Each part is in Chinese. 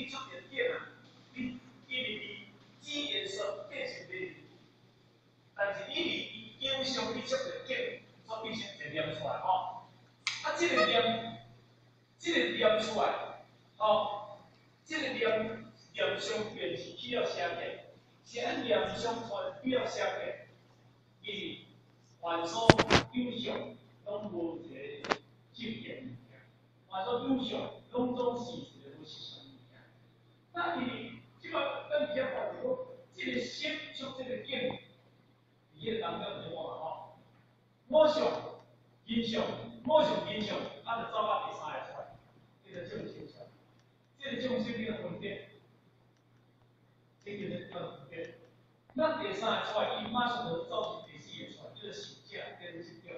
你出条件啊，你因为你紫颜色变成绿，但是因为伊影响你出条件，所变成一个念出来吼。啊，这个念出来，吼，这个念上便是需要写嘅，是按念上传需要写嘅，因为凡所有相，拢无一个正见物件，凡所有相，拢总是一个无实相物件。那伊即个咱而家看到，这个心出这个境，伫个当中就话吼，我相、印象、我相、印象，啊，就走到第三个出来，这个正心相，这个正心叫分别，这个叫分别。咱第三个出来，伊马上就走进第四个出来，叫做实价，叫做实条。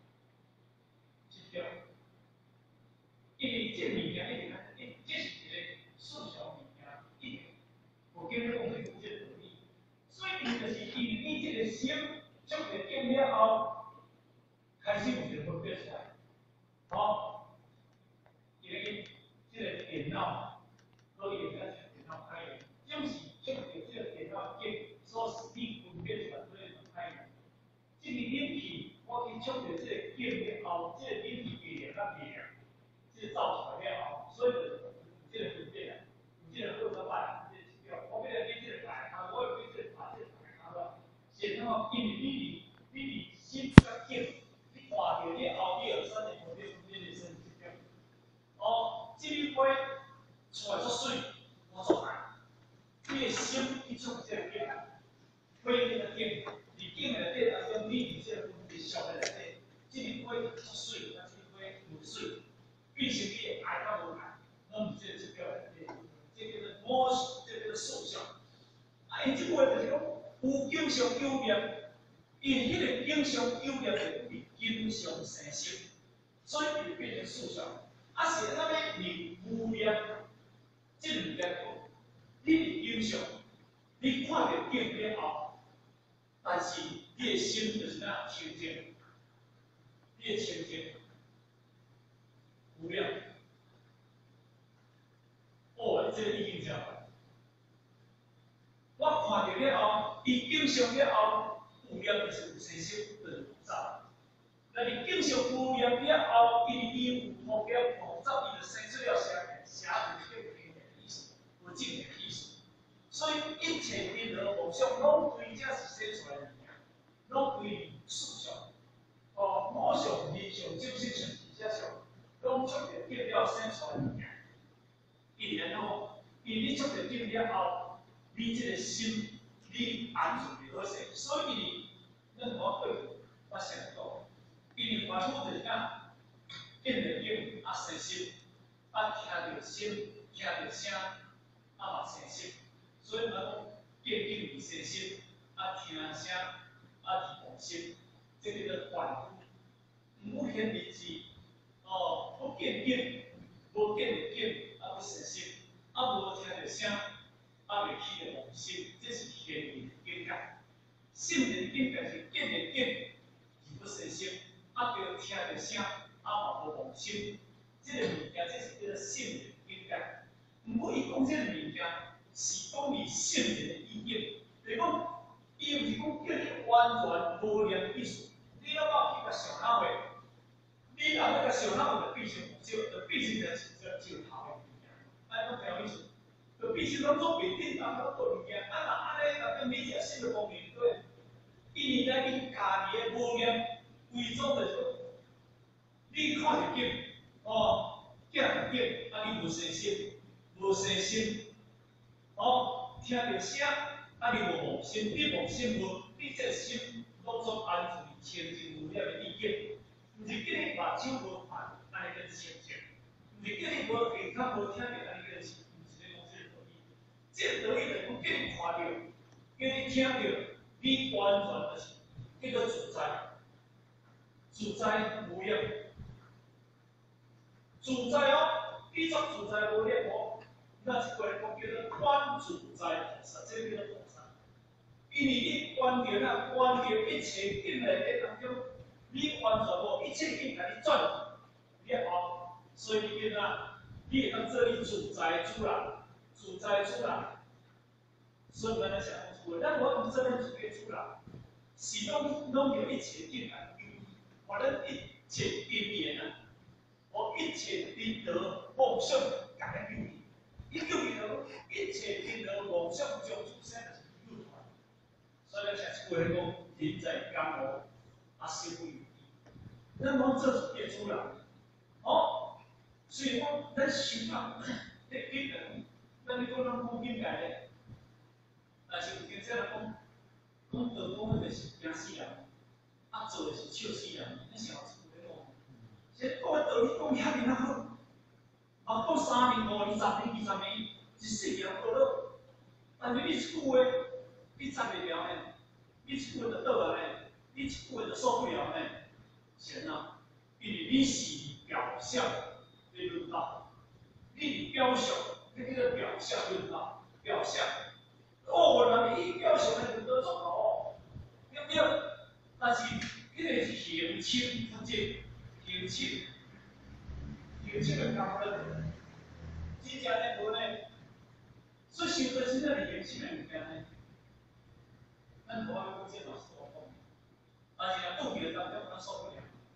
因为这物件一定这是一个事实物件，一定无经过讲这个道理。所以伊就是因为你这个心出来境了后，开始有一个分别出来，好，因为这个电脑，所以咱电脑开源，就是出来这个电脑境所使你分别出来做一种开源。这个引起我去出来这个境了后，这个引起别人个别人。这造出来了后，所以这个分辨啊，这个好个摆，这个我为了对这个摆，我也对这个摆这个摆了，现在嘛，因为你心个境，你看到了后，你有三年后你分辨的是这个，哦，这里花出来作水，我做啥？你的心去出这个境，花这个境，你境的内当中，你这个分别小的内底，这里花出水，啊，这里花有水。变成你的爱甲无爱，拢毋是这叫来的，这叫做魔术，这叫做术相。啊，因即话就是讲，有经常有念，因迄个经常有念就是经常生心，所以就变成术相。啊，是咱要念无念，这两件讲，你是经常，你看到境了后，但是你的心就是哪清净，你的清净。无量，哦，这个已经讲了。我看到了后，伊经常了后，无量就是有生心，就是复杂。那你经常无量了后，伊有目标复杂，伊就生出了啥？啥就是叫平的意思，有正的意思。所以一切因何妄想，拢对这是生出来的物件，拢对事相。哦，我想、理想、就是像这相。拢出着见了生出来物件，伊然后，伊你出着见了后，你这个心，你安住就好势。所以，咱我过去我常讲，因为凡夫就是讲，见着景啊生心，啊听着心，听着声啊嘛生心，所以我讲见景而生心，啊听声啊而动心，这个叫凡夫，唔好显日字。哦，不见景，无见着景，啊不生心，啊无听着声，啊未起着妄心，这是显义的境界。性的境界是见着景而不生心，啊着听着声，啊嘛无妄心，这个物件这是叫做性的境界。不过伊讲这个物件是讲伊性的意义，就是讲伊毋是讲叫你完全无念意思，你要把去甲上脑的。你若要甲小脑就变成就变成就头的物件，安怎听意思？就变成拢做袂定当拢做物件，啊那安尼，若跟你只新的方面对，因为咱你家己的无念规种就是讲，你看着景，哦，见着景，啊你无生心，无生心，哦，听着声，啊你无妄心，你妄心无，你这心拢做安住清净无念的意见。毋是叫你目睭无看，安尼叫清净；毋是叫你无耳孔无听着，安尼叫是，毋是咧讲这个道理。这个道理就是讲叫你看着，叫你听着，你完全就是叫做自在，自在无量，自在哦，你作自在无量哦。那一块讲叫做观自在菩萨，这个叫做菩萨。因为你观着啊，观着一切境内底当中。你完全无一切境甲你转去了后，所以你叫哪？你会当做你自在主人， 在出来，所以我们来讲出来，但我们这边主要出来，是拢有一切进来，我们一切因缘啊，我一切因得妄想改变救你，一救你了，一切因得妄想将出现的是有团，所以讲出来讲，人在甘露啊，修不于那么这是变出来，哦，所以讲咱修啊，你技能，咱你讲咱讲应该的，但是有经这样讲，讲道讲的就是惊死人，啊做的是笑死人，那是好处的咯。这讲的道理讲遐尔好，啊讲3年、5年、10年、20年，一世人好了，但是你一句话，你站袂了呢，你一句话就倒来呢，你一句话就受不了呢。钱啊，因为你是表象的论道，你表象，那个表象论道，表象。哦，人伊表象的论道做好，对不对？但是迄个形清法界，形清的感觉，真正的无呢，所以修的真正是形清的物件呢。咱台湾讲这老师我讲，但是若度别当中，咱受不了。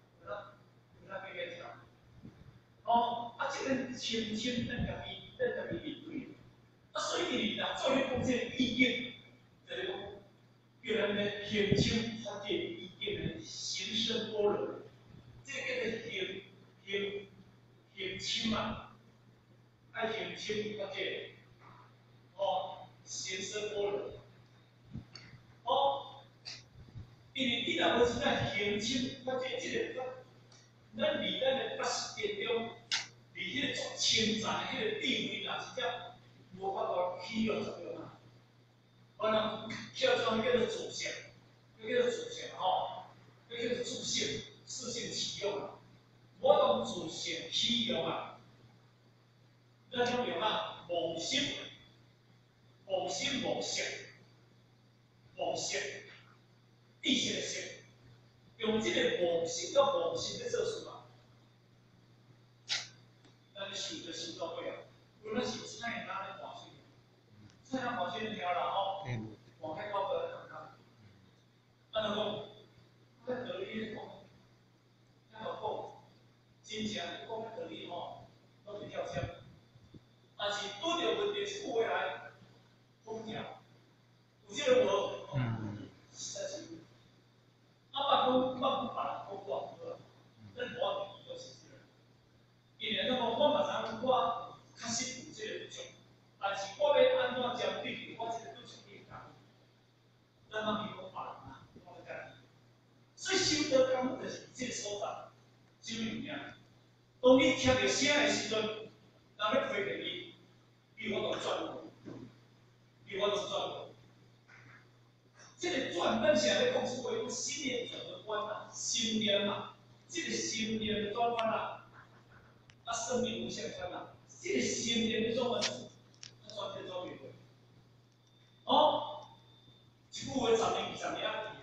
哦，啊，这个清清咱家己面对，啊，所以若做咧讲这个意见，就是讲叫咱咧形清法界意见咧形生般若，这个叫做形清啊，爱形清法界，哦，形生般若，哦，因为你若要知影形清法界这个法，咱离咱的80点中。迄个做称赞的迄个地位，若是只无法度起用作用啊。可能叫做叫做主性，叫做主性吼，叫做主性，自性起用啊。我当主性起用啊，咱种用啊，妄心、妄心、妄想、妄想、意识的性，用这个妄心甲妄心来做事啊。修就修到位啊！如果修菜也拿来划水，菜拿划水条然后往开高个看看，按照讲，在道理讲，那个讲，真正你讲道理吼，都是跳枪，但是拄着问题是过来封条，有这个无？实在是，啊，别讲讲好，咱无定义都是这样。因为咱讲我嘛知我确实有这个不足，但是我要安怎针对我这个不足的人，咱嘛比讲别人啊，我来家己。所以修道根本就是这个所在，修物件。当你听到声的时阵，人要推着你，比我都转过，比我都转过。这个转咱现在讲是为讲心念转的观啊，心念啊，这个心念的转换啊。啊，生命无限宽啊！这个心念的中文，它转变做袂会。哦，一句话10年、20年啊，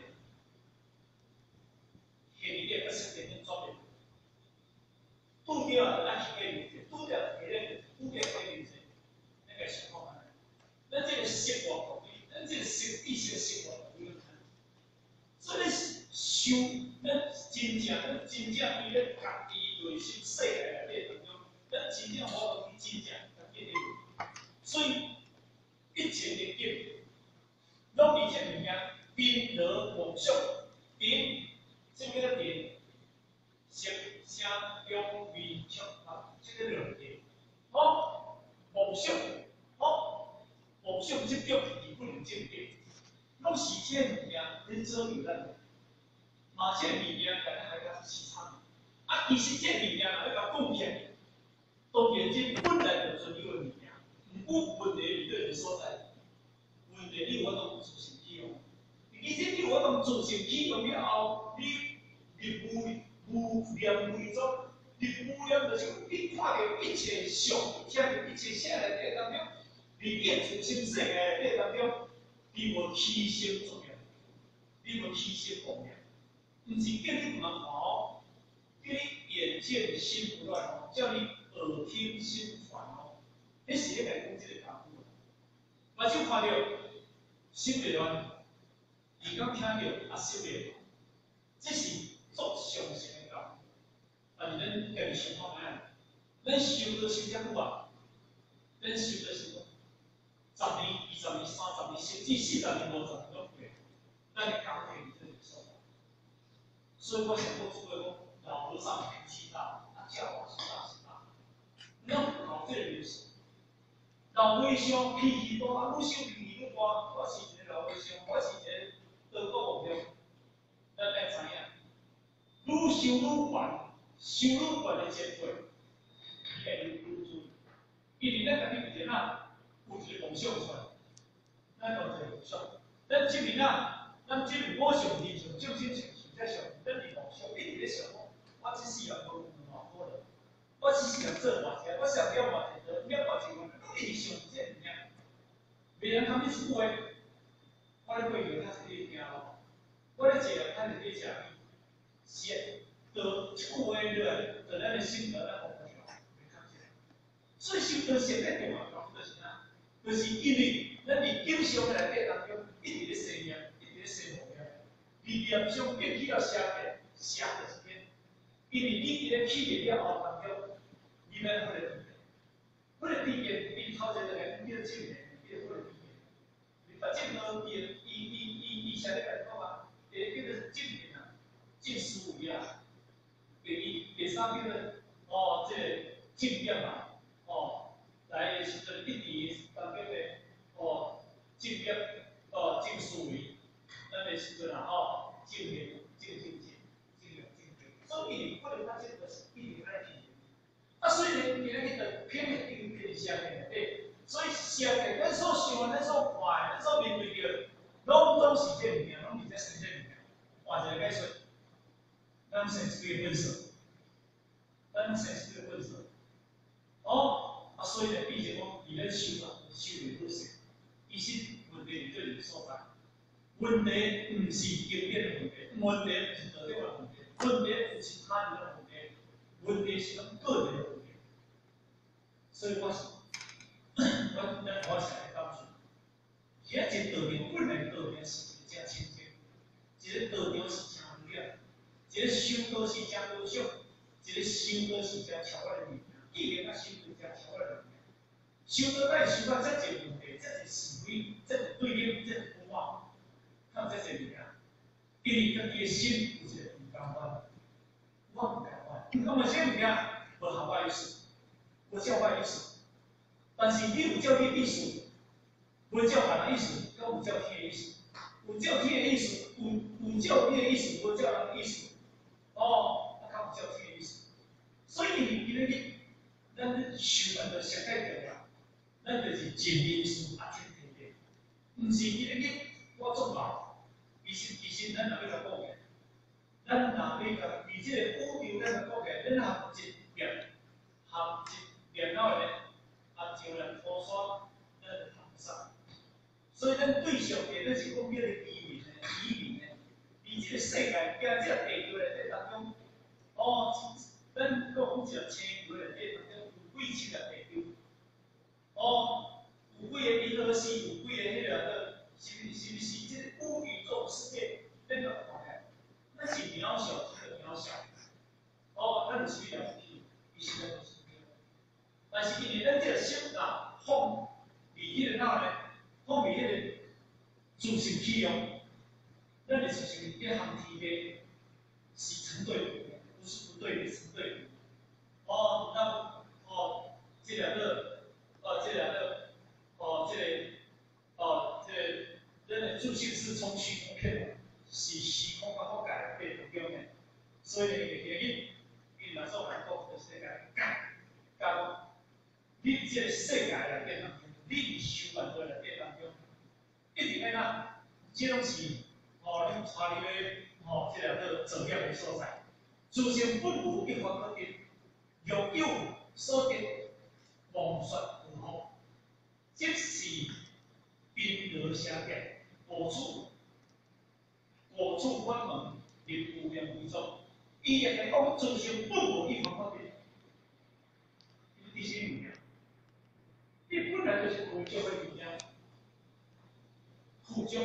现在的20年转变，拄着啊，咱去解决，拄着别人，拄着解决，那个情况啊，咱这个生活同意，咱这个意识的生活同意，所以修，咱真正为了家己内心世界内底当中。咱真正我讲去真正甲建立，所以一切的建立，拢伫这物件，宾得妄想，宾，什么叫宾？色、声、香、味、触啊，这个两点。好，妄想，好，妄想这种是不能正定，拢是这物件，你做有咱，嘛这物件甲咱还甲市场，啊，其实这物件若要甲贡献。当然，这本来就是一个物件，唔过问题是对你所在，问题你我当自行起用，其实你我当自行起用了后，你无念为中，你无念就是你看到一切相，听到一切声内底当中，你变出心世界内底当中，你无起心作用，你无起心动念，唔是叫你唔通好，叫你眼见心不乱哦，叫你。耳听心传哦，你是咧来讲这个功夫， 我就看到心未乱，伊讲听到也心未乱，这是足常性的教。但是咱家己想看卖，咱修到修遮久啊，咱修到是10年、20年、30年，甚至40年、50年都过，咱的教会是这个所在。所以我想过出来讲，老和尚脾气大，教法是大是大，咱不搞这个意思。老和尚脾气大，愈修脾气愈大。我是一个老和尚，我是一个德国目标，咱来知影，愈修愈悬，修愈悬的前辈，伊会愈准。因为咱家己有人有一个梦想出来，咱有一个梦想，咱这边咱这边我上天上，上天上上在上，咱的梦想一直咧想讲，我这世人无偌可能，我这世人做偌济，我想了偌济多，了偌济多，都一直想这物件。别人他们一句话，我咧过日他是咧听咯，我咧食他是咧食，是就一句话落来，就咱的心得咱互调，袂看起来。所以修道现在重要，就是啥？就是因为咱伫经常的内底当中，一直咧生命，一直咧生目标，理念上必须要写的，写就是变。因为你伫咧起的了后当中，你们会来为了避免你头前的人变进来，你为了避免，你把镜头以前的来讲啊，变成镜面啊，近思维啊，给上面的这个镜面嘛，来是这一直当中的镜面镜思维，那么是这镜面镜，所以我哋发现个是一直在提。所以呢，你那个偏偏定偏相的，对，所以相的，咱所想的，咱所看的，咱所面对的，拢是这物件，拢是这生这物件。换一个解说，咱生是个本色，咱生是个本色。所以呢，毕竟讲，伊咧修啊，修的本身，其实问题在你所在。问题唔是经典的问题，问题唔是道德的问题，问题唔是他人的问题，问题是咱个人的问题。所以我是，我想来告诉你，一个道场本来道场是真清净，一个道场是真无聊，一个修道是真高尚，一个修道是真超越的物件，既然啊修道真超越的物件，修道咱修到这个问题，这是是非，这是对立，这是不好，看这些物件，因为跟你的心有一个不相关，我不相关，那么这物件无合我意思。无照我意思，但是你有照你意思，无照人的意思，跟有照天的意思，有照天的意思，有照你的意思，无照人的意思，较有照天的意思。所以今日咱修咱就上界重要，咱就是尽力事啊，天天地，毋是今日我做老，其实咱若要甲讲嘅，咱若要甲以这个宇宙咱甲讲嘅，咱合一念，合一。然后呢，就人拖刷，咱就谈不上。所以咱对象嘅，咱是讲迄个移民呢，伫一个世界，惊这个地球内底当中，咱讲一个星球内底当中有几千个地球，有几个银河系，有几个迄个是不是这个宇宙世界，咱就看下，咱是渺小中的渺小，咱就是了不起，伊是咱。但是因为咱这个心放伫迄个哪呢？放伫迄个自信起用，咱的自信一行体的是成对比，不是不对比，成对比。这两个，这个，咱的自信是从虚空片的，是虚空啊，我改变成表面，所以呢，伊若做来讲，就是讲。你这个世界内底当中，你修办过内底当中，一定要这拢是你带你的这个作业的所在。自性本无一法可得，若有所得，妄说无好。即是冰河相见，果处关门，令无量为众。伊也係講自性本無一法可得，第些物件。你本来就是无教的物件， 富足，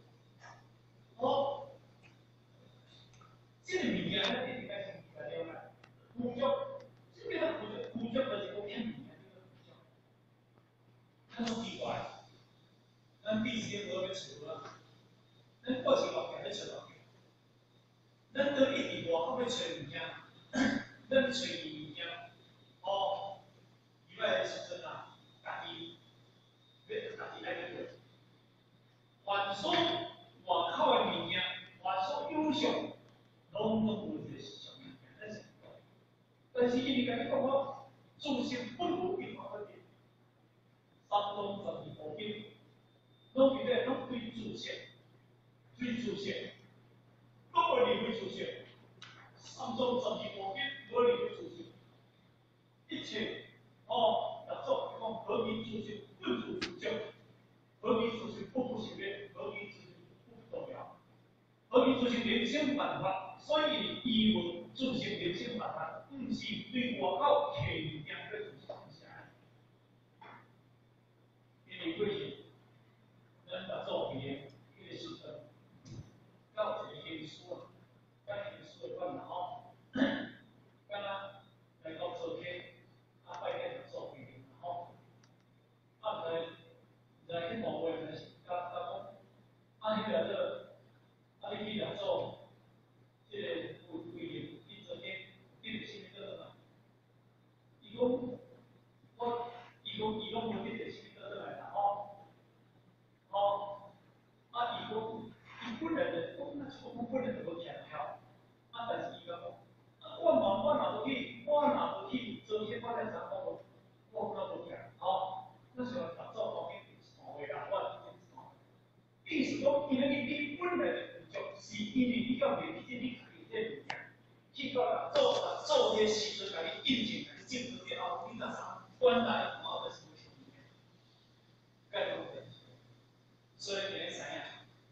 哦，这个物件咱一定要先来了解。富足，什么叫富足？富足就是讲骗物件，叫做富足。咱好奇怪，咱必须要要找啊，咱过去外边要找外边，咱到一直外口要找物件，咱找物件，哦，伊来时阵啊，家己爱去做。凡所外口的物件，凡所有上，拢有一个上物件，咱是。但是伊甲你讲我自身本无变化不变，三宗12部经，拢伫咧拢对自性，对自性，拢会离开自性。三宗12部经无离开自性，一切六祖讲何以自性本自自性，何以自性不不行灭，何以自性不动摇，何以自性人生万法，所以伊问自性人生万法，毋是对外口客物件对自性啥。因为过去咱六祖伫迄个时阵，到一个经书啊，甲经书的烦恼，敢若来到做客，拜见六祖伊，吼，来去问话，甲讲，迄个你去六祖，即个有规定，你做客，你着啥物倒转来？伊讲，伊讲无你着啥物倒转来啦，吼，伊讲，伊本来就，我本来就无徛晓，但是伊甲讲，我若无去做些我才知我无徛，吼，那是六祖讲的话啦，我意思讲，因为你本来就是因为你到面前你家己这物件，去到做些时阵，甲你印证，甲你证明了后，你若啥关来看到是无物件，该怎么办？所以你知影，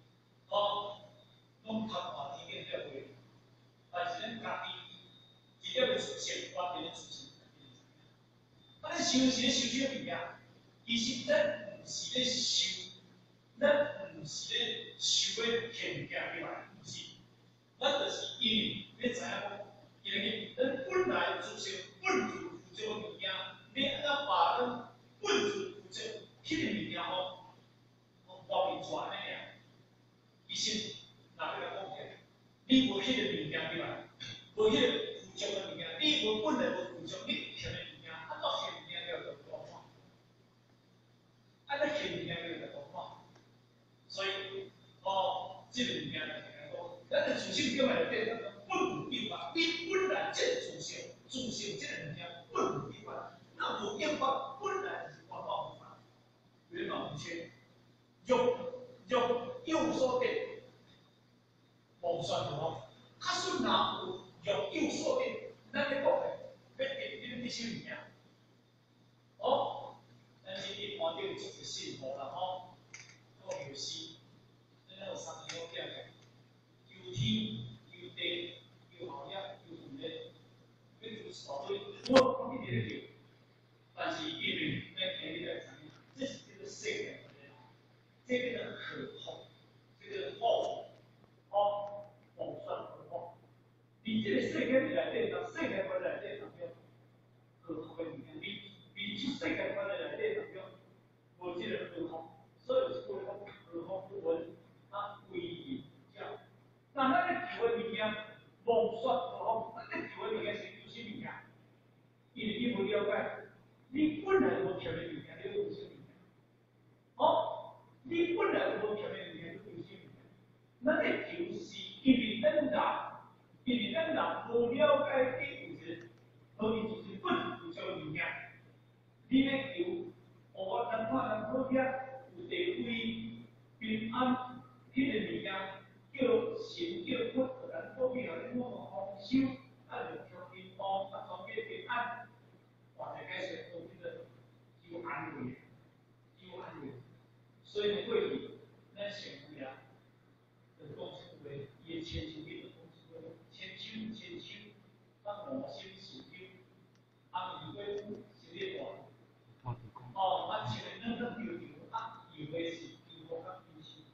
拢读话天经了话，但是咱家己一点自信，完全的自信。咱修是咧修这物件，其实咱毋是咧修，咱毋是咧修咧骗物件入来，毋是，咱就是因为要知影讲，因为咱本来自性本自负责的物件，要安怎把咱本自负责迄个物件外面抓安尼尔，其实若要来讲起，你无迄个物件入来，无迄个负责的物件，你无本来无负责，你骗的物件，安怎骗物件了就讲看，安怎骗物件了就讲看，所以这个物件就是讲，咱的自性表面内底本无变化，你本来这个自性这个物件本无变化，那无变化本来就是万法无法，圆满无缺，有所得，无算无好。较顺若有所得，咱咧讲的要得什物件？咱今日看到一个信号啦，个游戏，咱有三个点嘅，有天、有地、有效益、有分类，要做大堆，我一直咧叫，但是因为咱今日来知影，这是叫做世界观念，这个可控，这个算可控。你这个世界内底，世界观内底当中，可控的物件，你出世界观内底当中，无这个可控，所以是讲可控不稳，规律教。那咱咧求的物件，无算可控，咱咧求的物件是有啥物件？因为你无了解，你本来无求的物件，你有啥物件？你本来无求的物件，你有啥物件？咱咧求是因为咱人无了解这有一个何以就是本有这个物件，你咧求，我人看人好业，有地位、平安，迄个物件叫神叫佛，咱保庇人我丰收，就求平安，从这平安，或者解释做这个求安慰，所以过去咱成有呀。讲出话，伊的千秋里就讲出话，千秋，无心受忧，如果是咧大，前面咱丢，以为是丢甲丢失，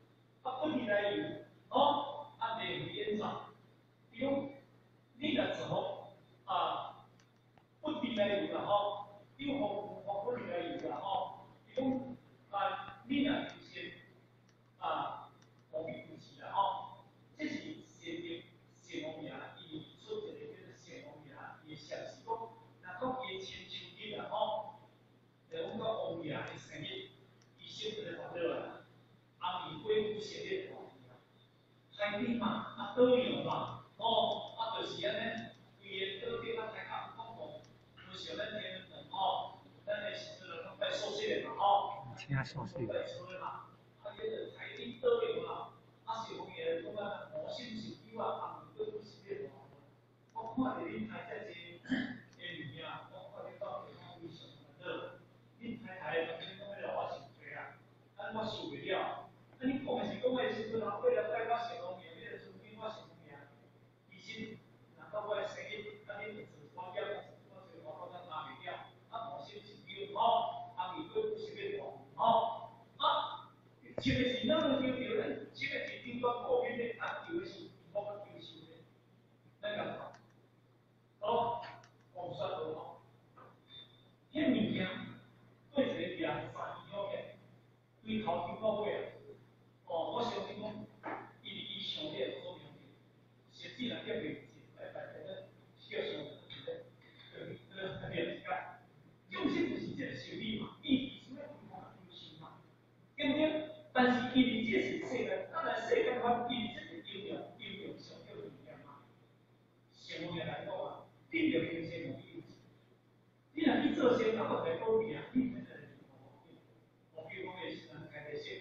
不离来由，哦，内为演造，比如你若做不离来由啦吼，比如不离来由啦吼，比如你若有些防御武器啦吼，这是先王名，伊出一个叫做先王名，伊的象是讲，若讲伊亲像日啦吼，就讲到王爷的生日，伊先就来发落来，伊过不写的话，海底嘛，岛屿嘛，就是安尼，规个岛顶开甲公共，就像咱天然吼，咱的是做了拜寿司的嘛吼，拜寿司的嘛，叫做海底岛屿嘛，是王爷讲魔性是有过不写的话，我看着恁台这些物件，我看恁到底非常热，恁台的东西我是不对啊，我受不了。你讲的是讲的时阵，为了带我成功名，你就尊敬我成功名。其实，到我的生日，你就我叫我做我讲拿袂了，无心是有吼，伊过不是要大吼，这个是哪个丢丢呢？这个是顶端国民的，丢的是我们丢收的，咱讲好，我算好好，迄物件对一个名反应好个，对头听到尾啊。我相信讲，伊上列所明的，实际来叫袂来个小小的了解，重心就是这个修理嘛，伊是要对方优秀嘛，对不对？但是伊这是世界，当然世界法伊这个应用上叫物件嘛，成功来讲啊，你着优先用优先，你若去做先，那个在高边啊，你才能我比如讲也是能开个线。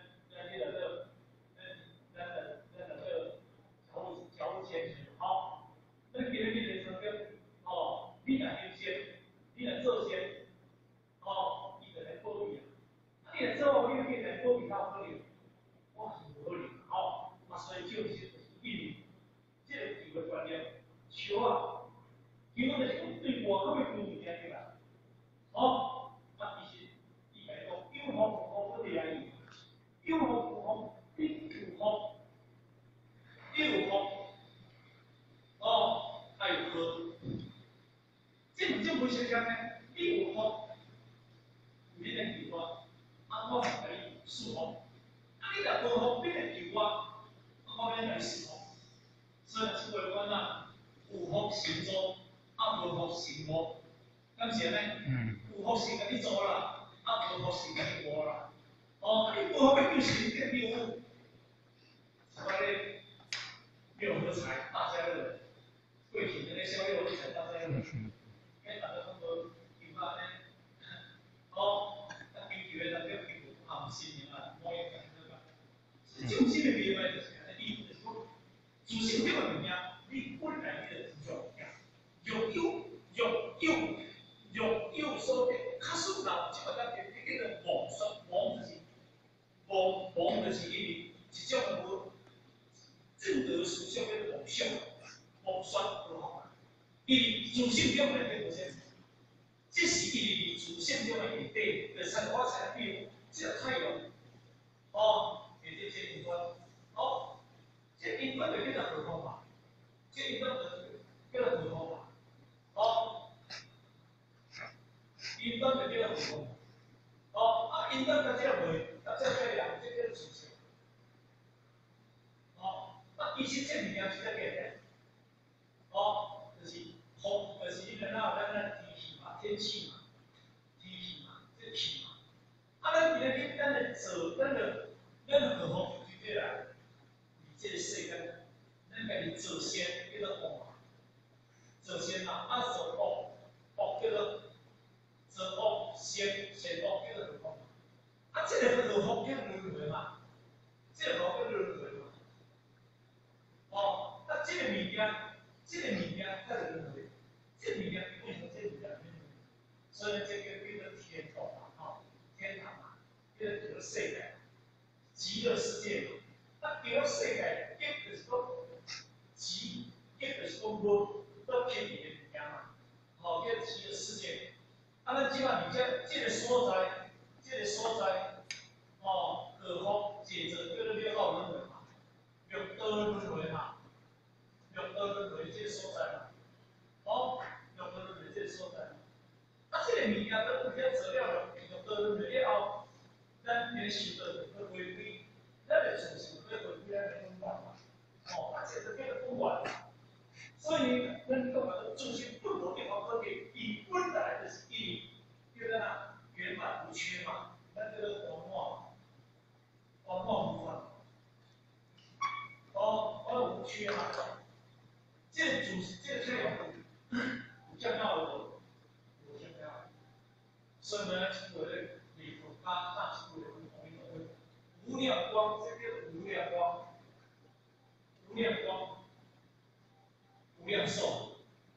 交互前好，那别人变成个你若优先，你若做先，伊就来保你啊。你若做，你变成保你到合理，我是无合理所以就是印这个几个观念，球球就是讲对外口的物件对吧？其实伊来讲，有好无好不离来伊，有好无好，你有好。还有科，这不是讲呢，你有好，你的球我给你数好，你若无好，你的球我给你数好，所以是为讲有福行中，无福行无，咁是呢？有福是给你做啦，无福是给你无啦。你无福要就是给你有，所以。六合彩大家乐，贵品的那销六合彩大家乐，因为大家通过平板呢，那平局呢，这平唔新年啊，冇嘢讲对吧？重心的地方就是，第一就是说，主线这个物件，你本来你就有所的，卡数到这个咱这个王就是一种无。正德属相跟偶像，偶算不好。伊主性中的那个先，这是伊主性中的一对的三花彩比如这个太阳，也就是阴端，这阴端就叫做合法，这阴端叫做合法，阴端就叫做合法，阴端它叫为，它叫两，这叫主性。以前这物件是在变的，就是风，就是你看到咱天气嘛，天气嘛，这气嘛，咱今日咱的做，咱的何方就对啦，这个世间，咱家己做先叫做恶嘛，做先嘛，做恶叫做做恶先恶叫做恶嘛，这个何方叫轮回嘛，这个何叫轮回嘛。这个物件，它是轮回，这个物件为什么这个物件？所以这个叫做天堂嘛，天堂嘛，叫做世界，极乐世界嘛。极乐世界，一就是讲极，一就是讲无偏离的物件嘛，叫极乐世界。咱即摆物件，这个所在，何方解着叫做六道轮修的要回归，咱的自信要回归咱的根源嘛。哦，啊，这是叫做根源。所以，咱讲的自信不同地方分别，伊本来就是伊叫做哪圆满无缺嘛，咱叫做圆满，圆满无缺。哦，无缺嘛。这主这个太阳有降到了，有降到。所以呢，我的里头它是为了无量光，这个无量光，无量光，无量寿，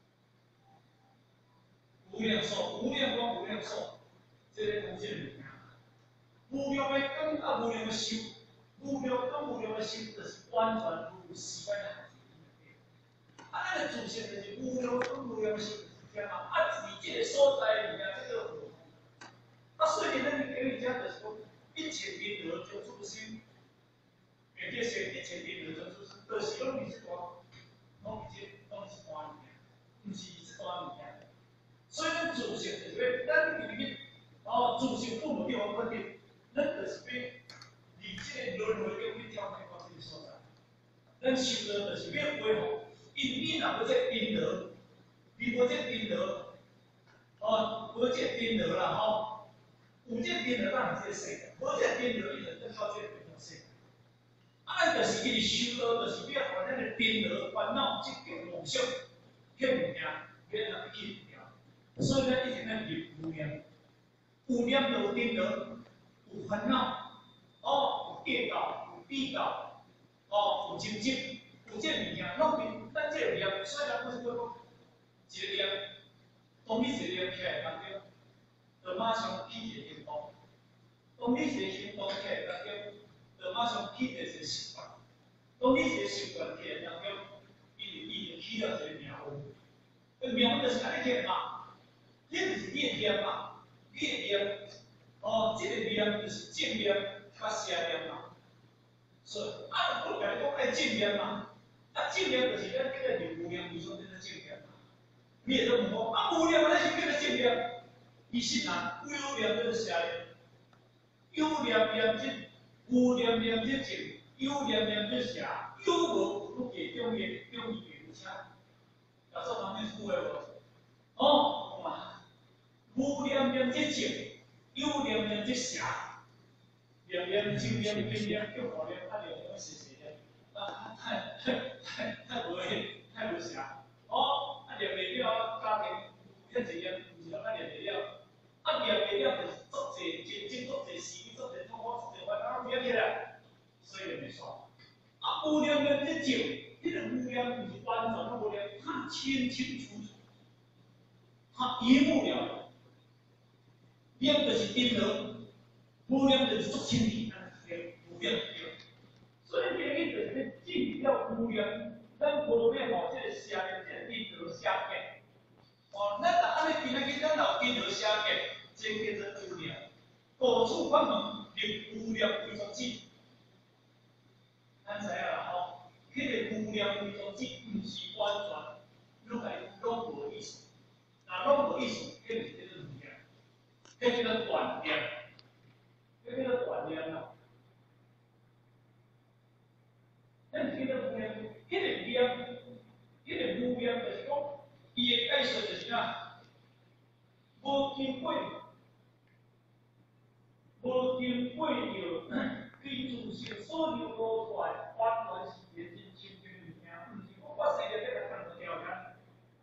无量寿，无量光，无量寿，这个东西里面，无量的根啊，无量的修，无量根无量的修，就是完全如时间的行情。啊，那个主线就是无量根无量修，知道吗？啊，你这个所在里面这个。啊，所以呢，你给人家的说，一切因得就出心，也就是一切因得就出心，就是讲你是多，拢是大物件，唔是大物件。所以咱自信就是要，咱入去，自信不同地方分别，咱就是要离这个轮回中去跳开到这个所在。咱修的就是要恢复，你若无这因得，你无这因得，无这因得啦吼。有这边的咱这个世界，无这边的伊就更靠这个边的世界。啊，咱就是一直修道，就是要把咱的边的烦恼、这个梦想、迄物件，变来去掉。所以呢，一直咱有念，有念就有颠倒，有烦恼，有颠倒，有比较，有争执，有这物件，拢是咱这个念，虽然不是讲一个念，当你一个念起来当中。就马上起一个行动，当你一个行动起来当中，就马上起一个习惯。当你一个习惯起来当中，伊就起了一个苗。个苗就是安尼起嘛，这就是你的念嘛，你的念，这个念就是正念加邪念嘛。是，啊，我讲爱正念嘛，正念就是咱这个有念为什这个正念嘛？你也都唔讲，无念咱是叫做正念。伊是哪有念就是邪念，有念念即无念念即正，有念念即邪，有无不给中意给无差。有做方面副的无？嘛，无念念即正，有念念即邪，念念正念正念叫好念，念念邪邪念，太无邪。念袂了家庭遐济念，唔是讲念袂了。念袂了就是做侪真正做侪事，做侪痛苦，做侪烦恼，念起来，所以就袂爽。无念念即正，迄个无念毋是完全的无念，他清清楚楚，他一目了然。念就是因得，无念就是做清理，无念对。所以建议就是禁掉无念，咱无念这个邪念，这个因得邪见。咱若安尼今仔日咱有因得邪见。这叫做有念，各处关门，立无念为宗旨。咱知影啦吼，迄个无念为宗旨，毋是完全拢无意思。若拢无意思，迄就是叫做有念，迄叫做断念，迄叫做断念啦。咱叫做无念，迄个念，迄个无念就是讲，伊的解释就是啥？无经过。无经过着对自性所有无断，完全是认真清净物件，毋是讲我生日要来干个条件。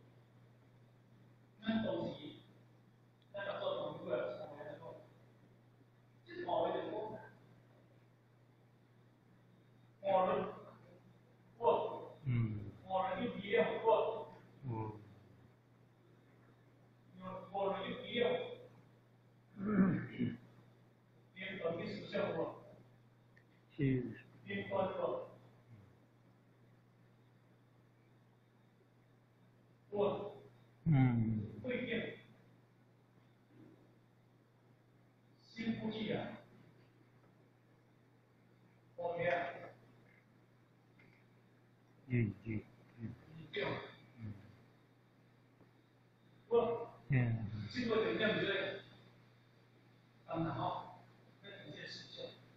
咱当时，咱合作同过来上来来讲，这毛病就讲，毛论，我，毛论就比了我，毛论就比了。是。liên quan rồi. Luôn. Quy kiện. Xin phú chi à? Còn nghe. Gì. Kiểu. Luôn. Xin lỗiถึงเนี่ยมันเลยตำหนักเขาไม่ถึงเจ็ดสิบ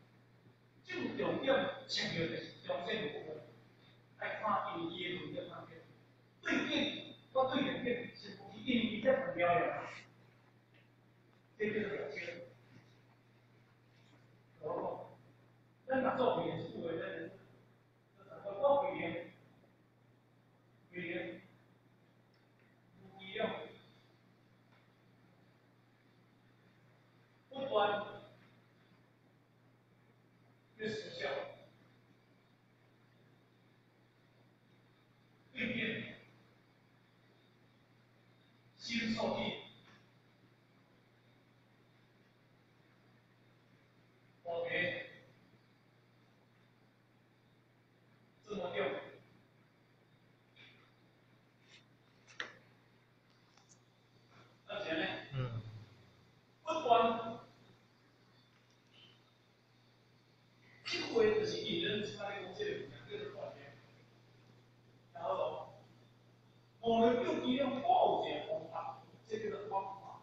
强调的是中间的部分，来看因伊的论点方面。对点，我对两点是不是因为伊在很了了，这就是表现。哦，咱若做语言是不会的，我语言不一样，不断的时效，对变，新受益。OK， 这么调，而且呢，不管这回就是引人出来的东西的两个观点，然后无论用几种我有一个方法，这叫做方法，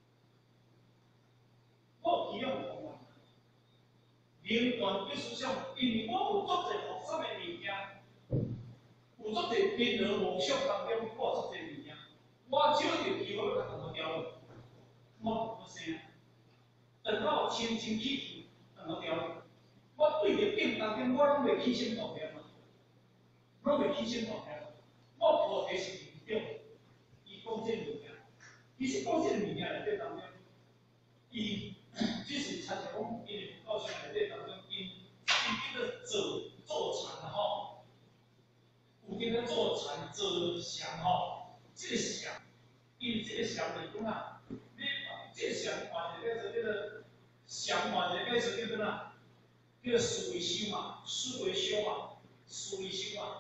我有几种方法，灵魂必须上，因为我有足侪学生的物件。有足侪因而梦想当中，我有足侪物件，我少着机会甲断掉了，我无生，等到清清气气断掉，我对着境当中，我拢袂起心动念，拢袂起心动念，我菩提是其中，伊讲这物件，其实讲这物件内底当中，伊只是参照讲，因为道上内底当中，因这个做禅吼。有今个做禅做禅吼，这个禅，因这个禅就是讲啊，你这个禅换一个叫做禅换一个叫做叫做哪？叫做思维修嘛，思维修嘛，思维修嘛，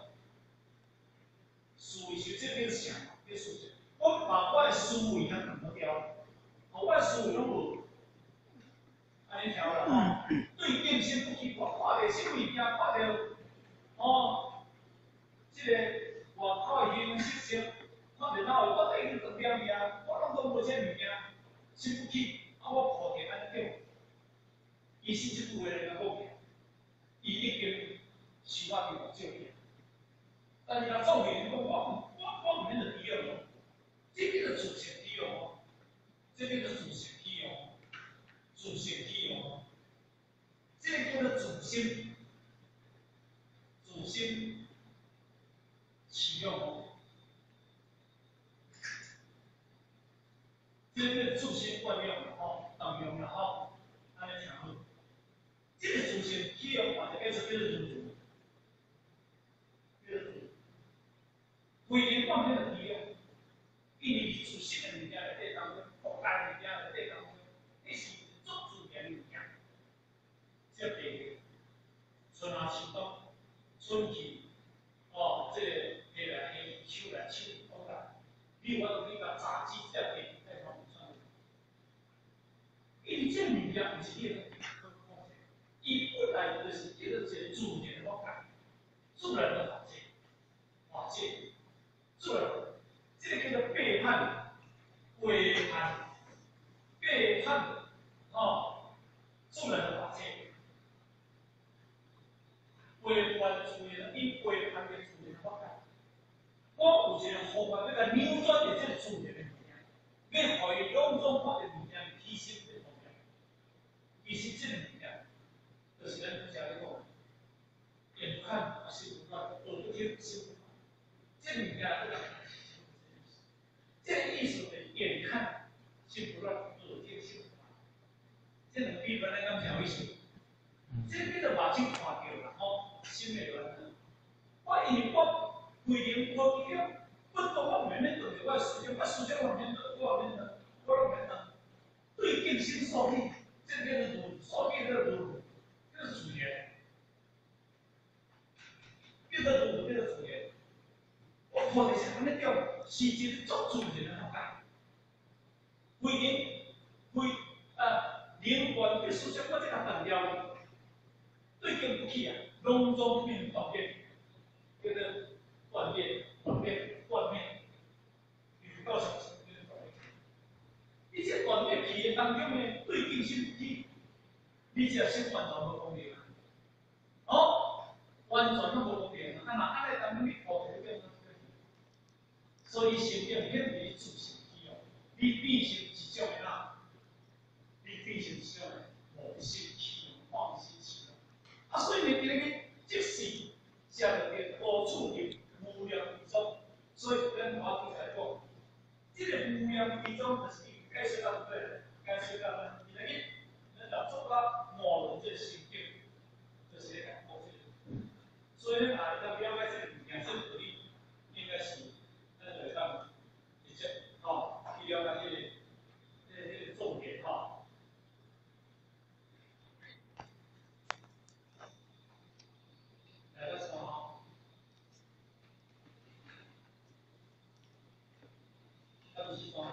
思维修这叫禅嘛，叫思维。我把我的思维通断掉，我的思维拢无，安尼调了吼，对定心不去看，看着什物物件，看着哦。这个外口的形色色，看着哪有我对伊断掉去啊，我拢讲无这物件，心不起，啊我菩提安尼叫，伊是即句话来甲讲起，伊已经是我伫目睭里，但是若做人讲我毋免着低哦，这叫做自性低哦，这叫做自性低哦，自性低哦，这个叫做自心，自心。启用哦，这个自心惯用了吼，当用了吼，安尼听好。这个自心启用或者叫做认主，规定方面的利用，因为自心的物件内底当中，国家物件内底当中，迄是足自然物件，这个春夏秋冬，春季哦，这个下来下秋来秋冬来，你我都可以甲杂技这个在方面上。因为这物件毋是你的可控制，伊本来就是一个自然的法界，自然的法界，自然，这个叫做背叛、违叛、背叛，哦，自然的法界，违反自然，伊违反的自然的法界。我有一个方法，要甲扭转的这个自然的物件，要互伊两种法的物件提升的方面。其实这个物件，就是咱之前咧讲，眼看是不看，耳不听是不看，这个物件不讲，这个意思的眼看心不乱，耳听心不烦，这两笔本来讲调意思，这个就目睭看到了吼，心会乱。我因为我规定无记了，不过我免免对着我思想，我思想我免得，我免得，我拢免得，对定心所立。这边的路，所见的路，这是主言。这个路，这个主言。我看的是安尼叫，是一个足自然的法界。规定，灵魂的思想，我这个断掉，对经不起啊，拢总变断变，叫做断变，断变，断变，有够详细，叫做断变。你这断变体验当中呢，对定心不起。你只要先完全无方便啊！哦， 完全拢无公平，啊嘛安尼当你破就变成，所以成功肯定自信起哦，你变成一种的啦，你变成一种的无心起哦，放心起哦，啊所以你今日即使下着个无处的无量之中，所以咱话题来讲，这个无量之中就是解释到对了，解释到呢，今日咱就做到无论这心境，就是来讲过去。所以呢，咱了解这个物件，这个道理应该是咱就会当直接吼去了解这个重点吼。来个什么？咱就是说。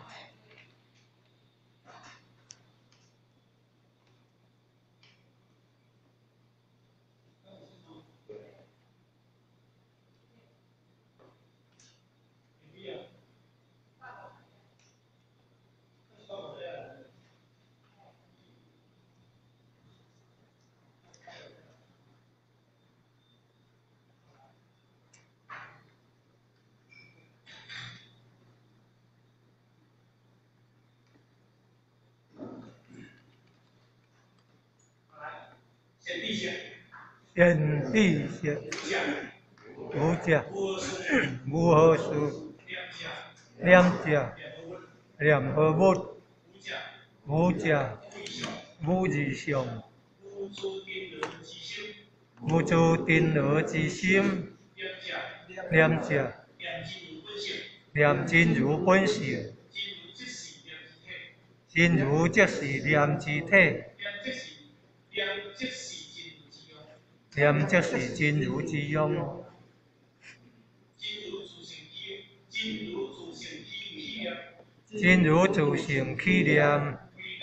显地性， 显地性，无价，无何数，两价，两合物，无价，无二相，无诸定而之心，两价，念真如本性，真如即是念之体。念即是真如之用，真如自性起念，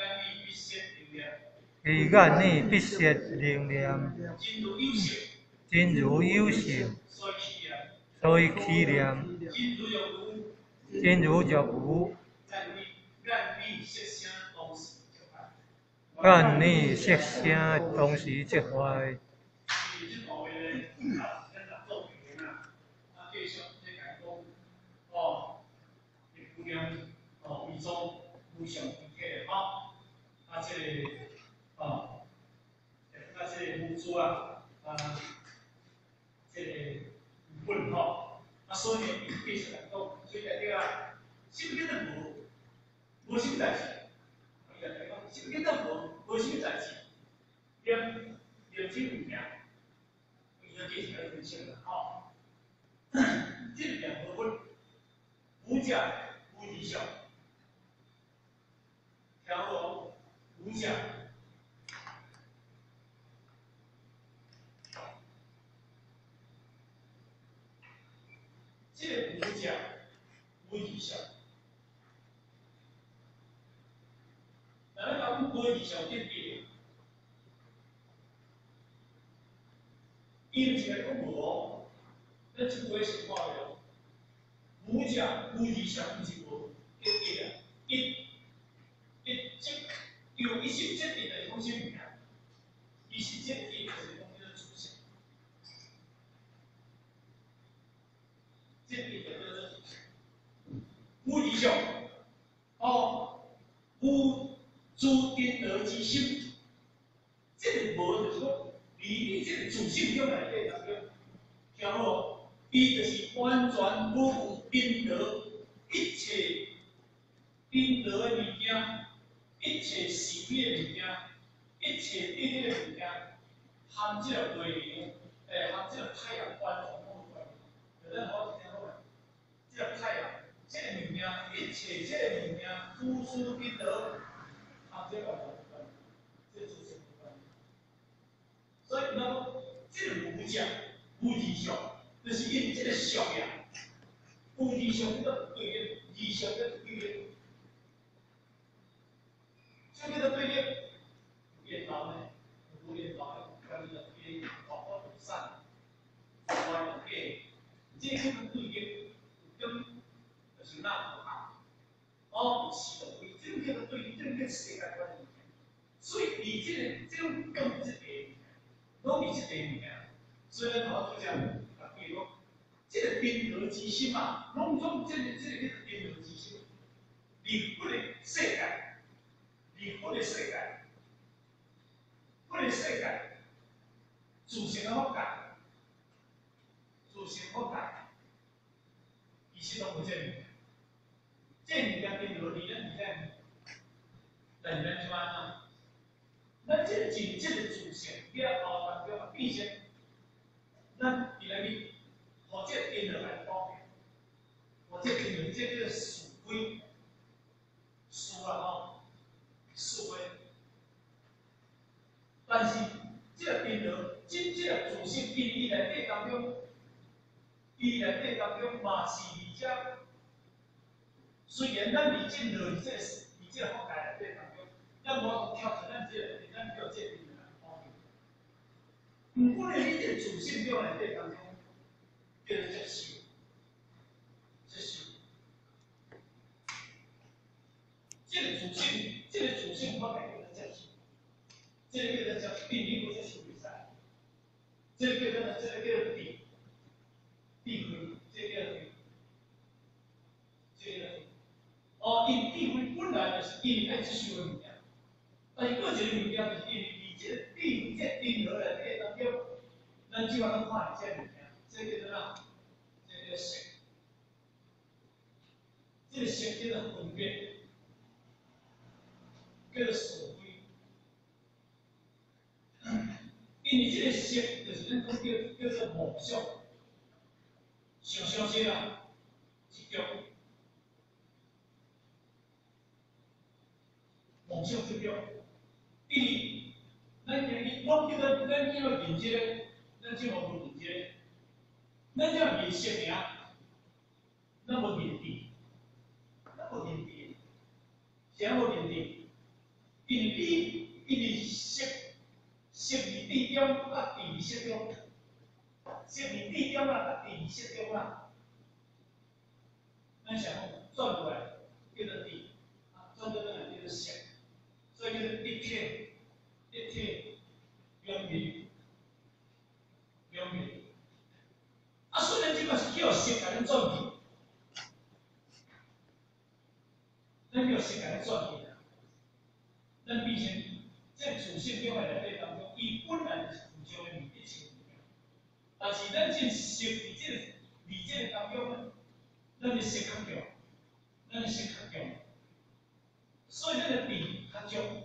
其眼里必摄灵念，真如有性，所以起念，真如若无，眼里色声同时即坏。为中无上体体吼，啊，这个这个无珠啊，这个本吼，啊，所以呢，伊其实来讲，所以来讲，心里头无什么代志，伊来讲，心里头无什么代志，念真物件，伊就继续来分析了吼，这个两个本，无价无离相。调和无价，这个无价无异相，咱讲无异相对比，伊就是来讲无，咱就会是话了，无价无异相就是无一个啊，即有一些决定的东西物件，一些决定就是东西的出现，决定的就是无异相，哦，无诸定而之心，这个无就是讲，离你这个自性中内底内底，听好，伊就是完全无有定得一切定得的物件。一切受益的物件，一切得益的物件，含这个内容，含这个太阳完全拢有关系。有咱好听好个，这个太阳，这个物件，一切这个物件，诸事必得，含这个完全有关系，这诸事有关系。所以呢，这个无价无异相，就是因这个相呀，无异相的对应，异相的对应。这个的对应，镰刀呢，无镰刀呢，跟你的对好好友善，我的给，这个的对应，跟就是那不好，哦，是的，为这个的对应，这个世界观念，所以你这种更这个，拢你这个物件， 所以咱头拄则比如讲，这个冰河之心嘛，拢总这个叫做冰河之心。离不的世界，离不的世界，不的世界，自性的法界，自性法界，其实拢无这物件。这物件冰河离咱离咱，但是咱怎安怎？咱这个真正的自性了后当中变成，咱伊来去，互这个冰河来保护，互这冰河这个属规。输啊吼，输的。但是这个冰河真正自性，伊内底当中，伊内底当中嘛是而且，虽然咱离这落离这个法界内底当中，咱无跳出咱这个，咱叫这冰河来保护。毋过咧，你这个自性了内底当中，叫做接受，接受。这个主性，这个主性我改叫做接受，这个叫做并并不接受比赛，这个叫做并非，这个叫哦，因并非本来就是因爱接受的物件，但是个一个物件就是因为你这个并合来底当中，咱即马咱看这物件，这叫做哪？这叫色，这个色叫做分别。叫做所归，因为这个色就是咱讲叫做梦想，想些啊，一种梦想这种，因为咱今日我叫咱怎么认这个，咱怎么不认这个？咱怎么认色名？咱无认定，咱无认定，啥无认定？因为色为地中啊，地色中，色为地中啊，地色中啊。咱想转过来叫做地，啊，转过来叫做色，所以叫做一体两面。啊，虽然即个是叫色，甲咱转去，咱叫色甲咱转去啦，咱变成。这主性中的内底当中，伊本来就是互相的物质性，但是咱这色伫这个当中呢，咱的色较强，咱的色较强，所以咱的地较重，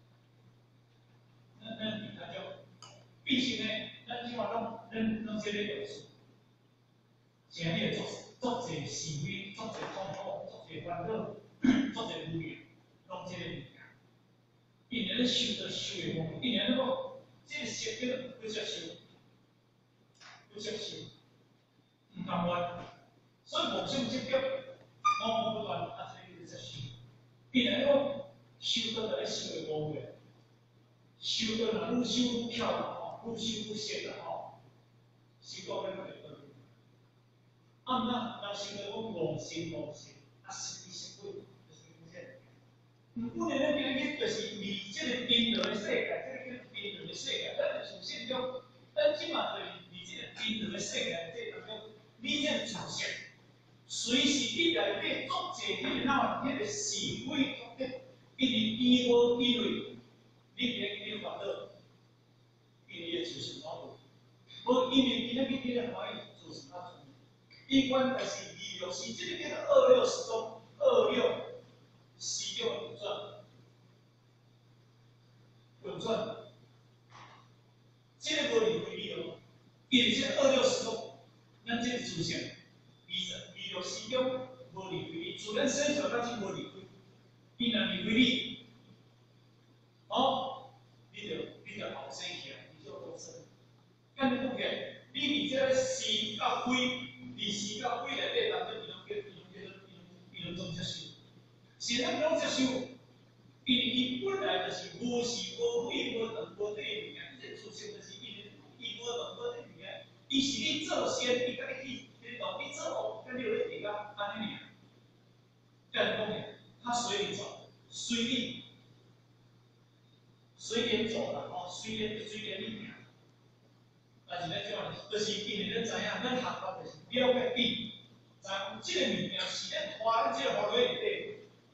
咱地较重，变成呢，咱即马咱这个要素，成日做者是非，做者痛苦，做者烦恼，做者无明，拢这个物件。一年受的受的方面，一年那个这个色叫不接受，不接受，唔甘愿，所以梦想这种，我不断啊，这个接受。一年那个受到来受的无明，受到若愈受愈巧啦吼，愈受愈色啦吼，受到要哪会倒？啊，那受到讲妄心，啊，实际实鬼。本来咱今日就是离这个冰河的世界，这个叫冰河的世界，咱的自性中，咱即马就是离这个冰河的世界这当中，你这个自性，随时你内底作者你哪迄个是非作得，一直依无依类，你烦恼，因为自性老无，无因为今日你咧怀疑自性老无，伊管但是利用是这个叫做26时钟，26。时钟运转，这个无离开你哦，因为这26时钟，咱这个自性26时钟无离开你，自然生出来咱就无离开，伊若离开你，哦，你就后生起来，你就多生。干你不给，你伫这个时甲非，伫时甲非内底当中，伊拢总接受。是咱拢接受，因为伊本来就是无是无非无长无短的物件，这自性就是伊无长无短物件，伊是你做先，伊甲你去动，你做恶，甲你有咧地甲安尼尔。这样讲的，他随你走，随缘走啦，吼，随缘你行。 但是咱即款就是因为咱知影，咱学校就是了解比，知即个物件是咧拖咱即个河内内底，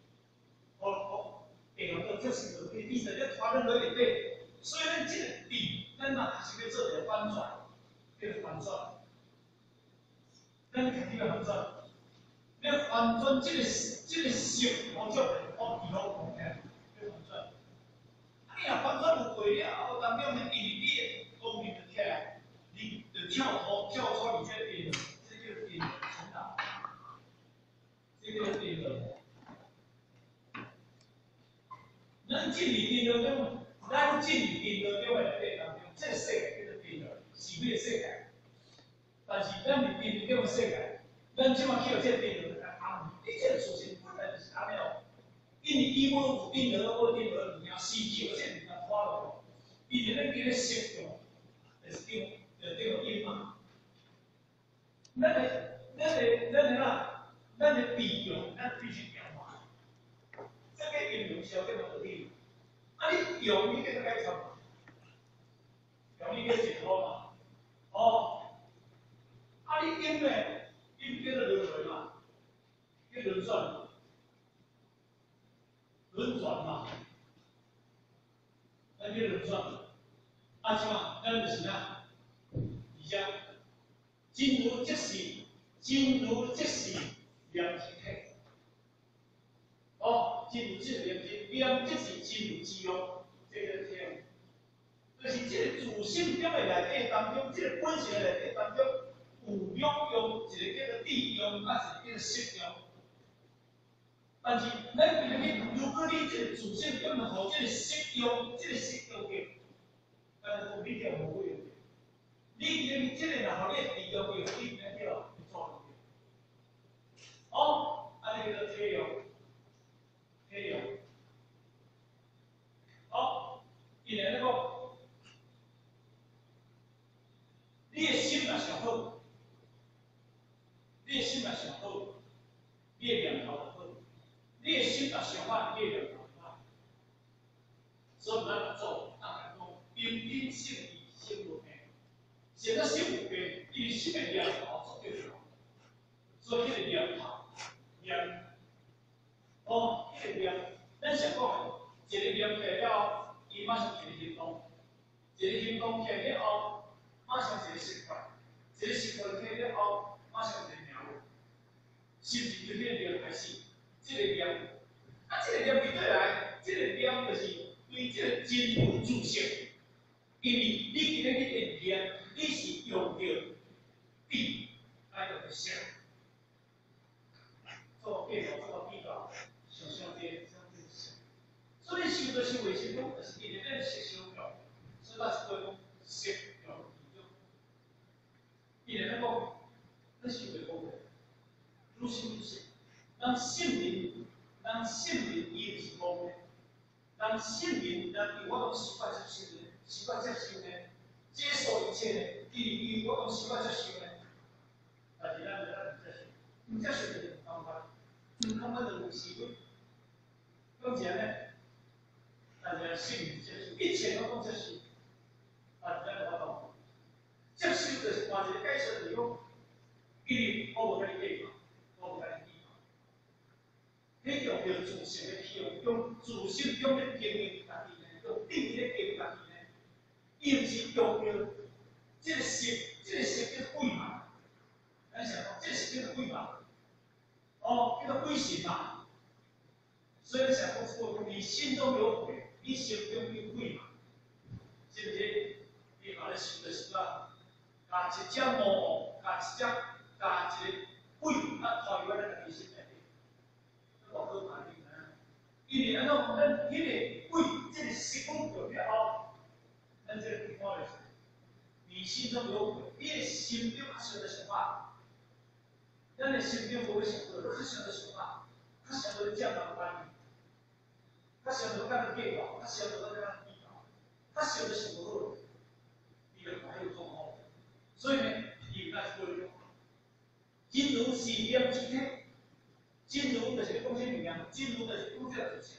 地方个就是个比是咧拖咱内底，所以咱即个比，咱若是要做个反转，叫反转，咱家己个反转，要反转即个色，好叫好比好讲起，叫反转。你若反转有过了后，当中因为你的功能就起来，你就跳脱你这个边，这叫边成长，这叫边了。咱进入边了中，咱进入边了中的内底当中，这个世界叫做边了，是咩世界？但是咱入边了中的世界，咱即马去到这个边了，你这个属性本来就是安尼哦。因为伊无有因而无因而物件失去，而且物件拖落，伊就咱叫咧适用，就是叫因嘛。咱的利用，咱必须调嘛。这个应用小点个利用，啊你用你叫做改错嘛，用你叫解脱嘛，啊你因咧，因叫做轮回嘛，叫轮转嘛，轮转嘛。咱叫轮转，啊即嘛，咱就是哪？而且真如即是，真如即是量体体。真如即是量体，量即是真如之用，这个体。就是这个自性中的内底当中，这个本性的内底当中，有两用，一个叫做利用，啊一个叫做适用。但是咱如果你这个自性中的互这个适用，这个适用嘅。但是你叫无用，你即个若互你利用着，你唔免叫错哦，安尼叫做体用，体用。因为那个，你的心若上好，你的心若上好，你的念头就好；你的心若上歹，你的念头就歹。所以咱做，咱来讲，因因性异，性无变。现在性无变，因为心的念头做对了，所以迄个念头，迄个念，咱常讲的，一个念起来了，伊马上一个行动，一个行动起来了后，马上一个习惯，一个习惯起来了后，马上一个名字，甚至就迄个念开始，这个念，啊，这个念对对来，这个念就是对这个真如自性，因为你今日去念，你是用着比来着想。做计划做到比较，想这，所以修的是为什么？就是因为咱识修用，所以咱是讲识用用。因为咱讲，咱是会讲的，如心如性，咱信任伊就是讲的，咱信任咱因为我拢习惯接受的，习惯接受的，接受一切的，因为我拢习惯接受的，但是咱唔接受，唔接受就是方法。他们的习惯，更简单，大家信接受，一切都接受，大家都懂。接受就是换一个解释理由，因为我无甲你计较，我无甲你比较。你用着自性的体用，用自性中的经营家己呢，用定义的经营家己呢，伊毋是用着这个识叫慧嘛，咱想讲，这个识叫慧嘛。叫做鬼神嘛，所以想讲，你心中有鬼，你心中有鬼嘛，是不是？你把它想就是讲，把一只魔，把一个鬼，套入咱家己心内底，多可怕！你看，因为咱迄个鬼，这个识讲过了后，咱这个地方就是，你心中有鬼，你的心中想的想法。咱的心中无会想到，他想到想法，他想到这样的观念，他想到干的计划，他想到这样的比较，他想的是无好，伊就还有状况。所以呢，伊那是讲，真如是念之体，真如就是讲什么呀？真如就是讲这个事情，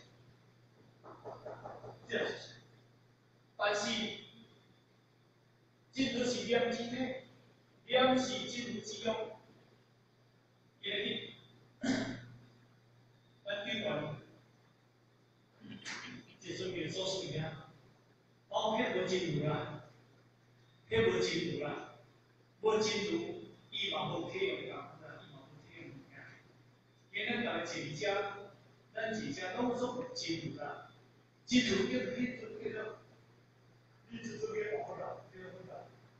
这个事情。但是真如是就是念之体，念是真如之用。今日咱对完，这准备做事情，哦，迄无真如啦，迄无真如啦，无真如，伊嘛无体用啦，伊嘛无体用物件。今日大家坐遮，咱坐遮拢做真如啦，真如叫做，你就做个保护啦，叫做啥？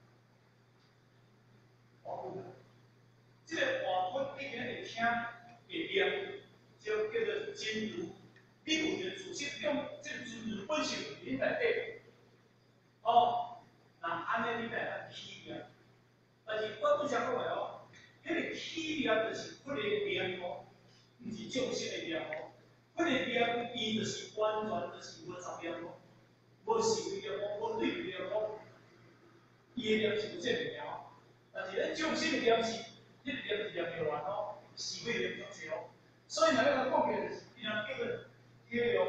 保护啦。这个话我已经会听会念，就叫做真如。你有一个自信用，这个真如本身你内底，哦，那安尼你才当起念。但是我拄则讲的哦，迄个起念就是不个念哦，毋是正式的念哦。不个念伊就是完全就是无杂念哦，无行为念哦，无对念哦，伊的念是有这个念哦。但是咱正式的念是，迄个念是念不完哦，行为念足少。所以哪个讲讲起就是，伊若叫做体用。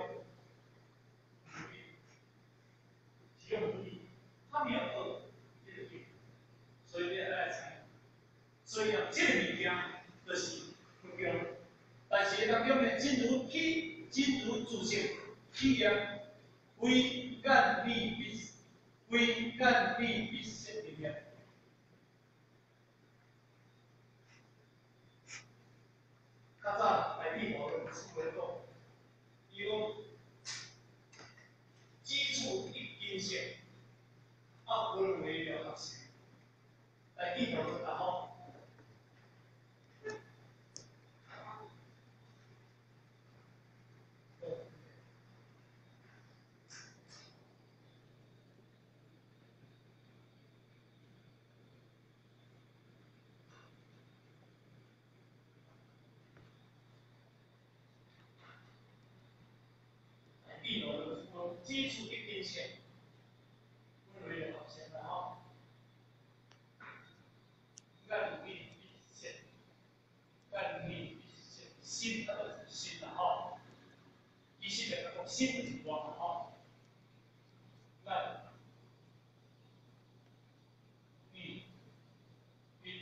体用主义，他没有恶，这个对，所以你爱猜。所以啊，这个物件就是不对，但是当中呢，真如起，真如自性起念，为眼理必，为眼理必实的念。较早来地方的思维讲，伊讲基础一根线，啊，不认为了学习，来地方的大好。地楼的基础一根线，不认为了学习，然后眼理必现，眼理必现，心那个心然后，一系列的心的情况然后，眼理必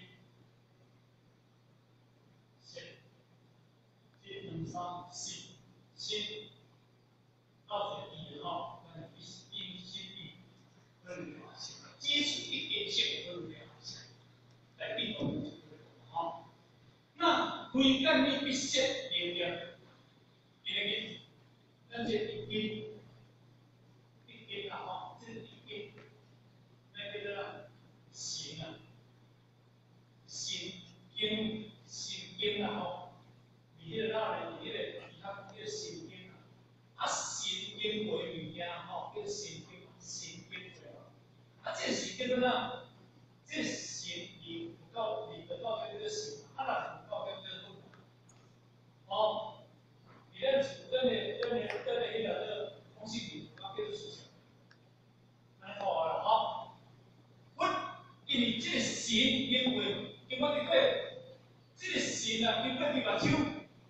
现，这两三四心。到底一号，那一心力，分别好些，基础一点线分别好些，来地方就好。那规干力必现力量，一个一，咱这一根啊吼，这一根，那个叫行啊，行啊吼，你迄个哪里？你迄个其他迄个行根啊。啊，神经过物件吼，叫神经过哦。啊，这神经怎？这神力不够，力不够叫做神，啊，若是不够叫做混。哦，伫咱厝迄个空气里，啊叫做事情，安尼好啊啦吼。因为这神经过，经过伫过，这个神啊经过伫目睭，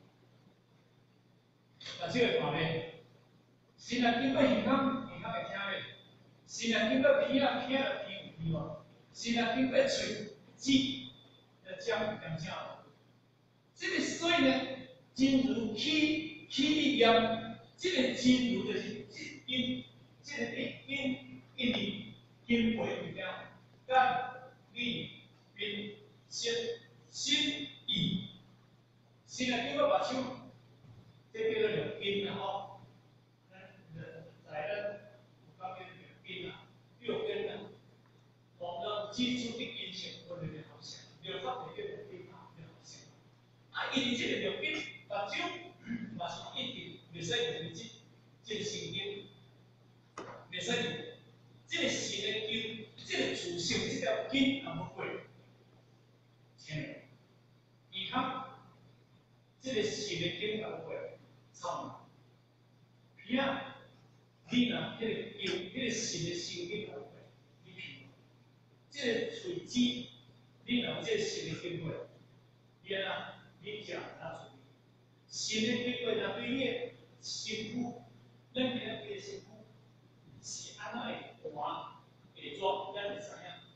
目睭会看咧。神啊，经过耳孔，耳孔会听咧；神啊，经过鼻啊，听了鼻有鼻无；神啊，经过嘴、舌，要讲有讲啥？这个所以呢，真如起力量，这个真如就是因，这个因为因为物件，眼、耳、鼻、舌、心、意，神啊，经过目睭，这叫做两因啊吼。在咱有方面根啊，六根啊，往了基础的因性，我们的好想，六方面的根啊，的好想。啊，因这个六根，目睭嘛是一定袂使用这个神经，袂使用这个神的根，这个自性这条根也无过，前耳孔这个神的根也无过，操，鼻啊。你呢？迄个有迄个神的神经过，你皮，这个喙齿，你若有这个神的经过，你啊，你食哪注意？神的经过若对你的身躯，咱今日的身躯是安怎会滑会抓，咱会知影。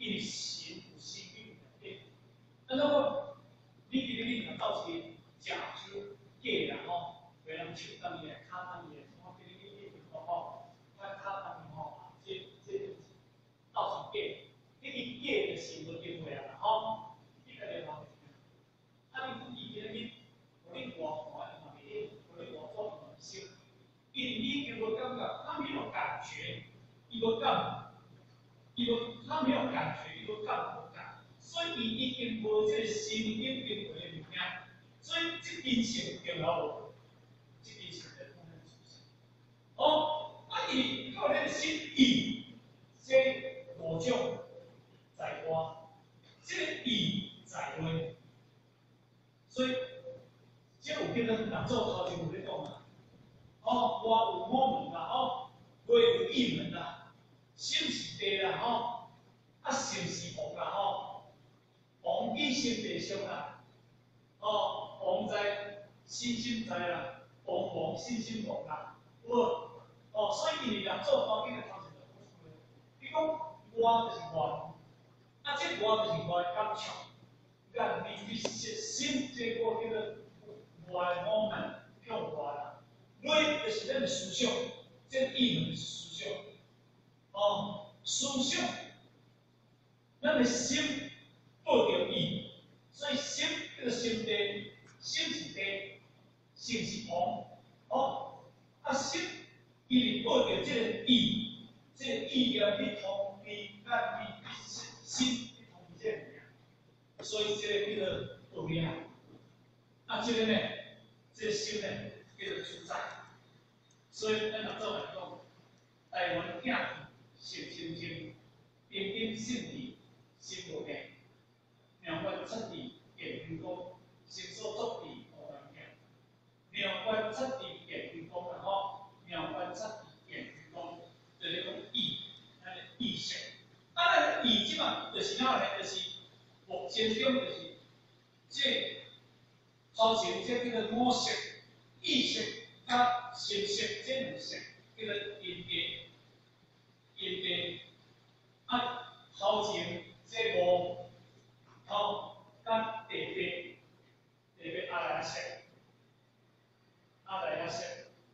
因神有生命的变。那我你伫咧你若到一个食酒假啦吼，袂人手当伊来骹当伊来，我今日你吼，我骹当伊吼，这到时假，伊假就是无机会啊啦吼，你个了解。啊，你故意今日，互你外看嘛袂用，互你外做嘛少，因为你已经无感觉，他没有感觉，伊无感，他没有感觉，伊无感无感，所以伊已经无这个心灵变为的物件，所以这件事重要无？这件事的可能出现。哦，啊，伊靠咱心意，这五种在外，这个意在内。所以，即有叫做人做头前有咧讲啊，哦，外有我门啦，哦，内有义门啦，心是地啦，吼，啊心是王啦，吼，王比心地上啦，哦，王在心心在啦，王心心王啦，有无？哦，所以因为人做头前的头前就好处咧，你讲我就是我，啊，这我就是我的感受。让你心这个叫做外我们向外啦，内就是咱的思想，这意门是思想，哦，思想，咱的心报着意，所以心叫做心地，心是地，心是王，哦，啊心伊是报着这个意，这个意念去通理，咱你心去通这个。所以这个叫做道理啊，啊，这个呢，这个心呢叫做主宰。所以咱若做来讲，台湾囝性清净，平平性地，心无病，妙观七地见虚空，心所作地无人见。妙观七地见虚空，然后妙观七地见虚空，就是讲意，咱的意识。啊，咱意即嘛，就是哪呢？就是目前中就是这头前这叫做五识、意识甲心识这两识，叫做因地。因地啊，头前这五头甲地八阿赖识，阿赖识。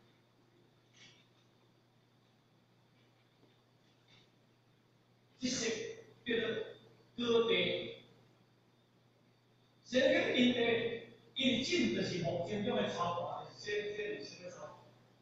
这识叫做高地。这个因地，因境就是目前中的超大，这是什么超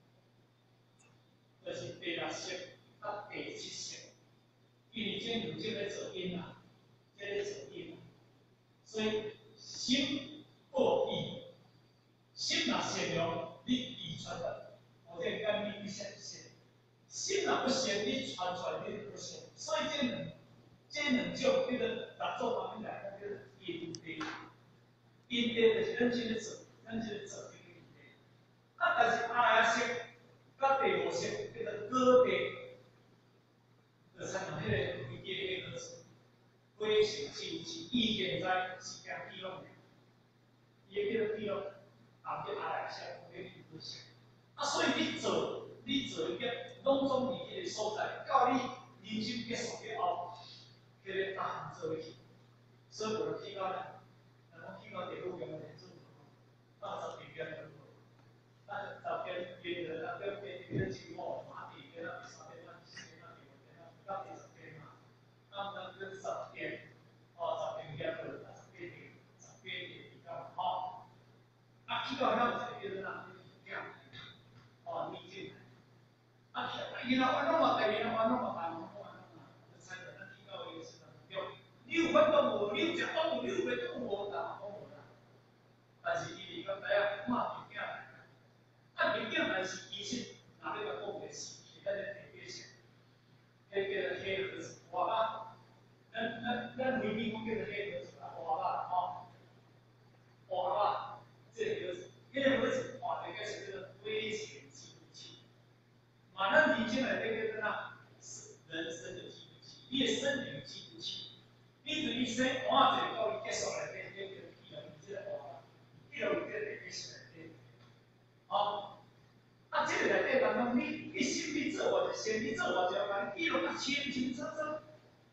大？就是第六识甲第七识，因为这有这个做因啊，这个做因啊，所以心过意，心若善良，你意传的，或者跟你一些心若不善，你传出来你就不善，所以这两种叫做合作方面来讲，叫做因地。因地就是咱这个做，咱这个做这个因地。啊，但是阿赖识甲第五识叫做果地，就参像迄个规矩迄个字，果成就是意见在是讲记录的，伊叫做记录，啊叫阿赖识，叫果识。啊，所以你做一个拢总伫迄个所在，到你人生结束了后，迄个大项做起，所以无去到咱。去到地路用的做，到十几边的路，那十边边的那个边经过马地边那三边那四边那六边那到第十边嘛，那跟十边，哦十边边的十边比较好，啊去到那十边那这样，哦逆境，啊然后弄嘛对，然后弄嘛办，弄嘛，才可能去到一个是目标。你有法都无，你有食都无，你有袂都无啦。但是伊讲知影骂物件来，啊物件来是其实，哪里个讲个是，是咱个地底下，迄叫做黑盒子活啊，咱微米讲叫做黑盒子啦，活啊吼，活啊，这个盒子，迄个盒子活的个是叫做危险记录器，嘛咱人生内底叫做哪？人生的记录器，你的生命记录器，你对一生活一个到伊结束来底，叫记录这个活。记录这个历史内底，哦，啊，这个内底当中，你心里做我就先，你做我就把你记录得清清楚楚。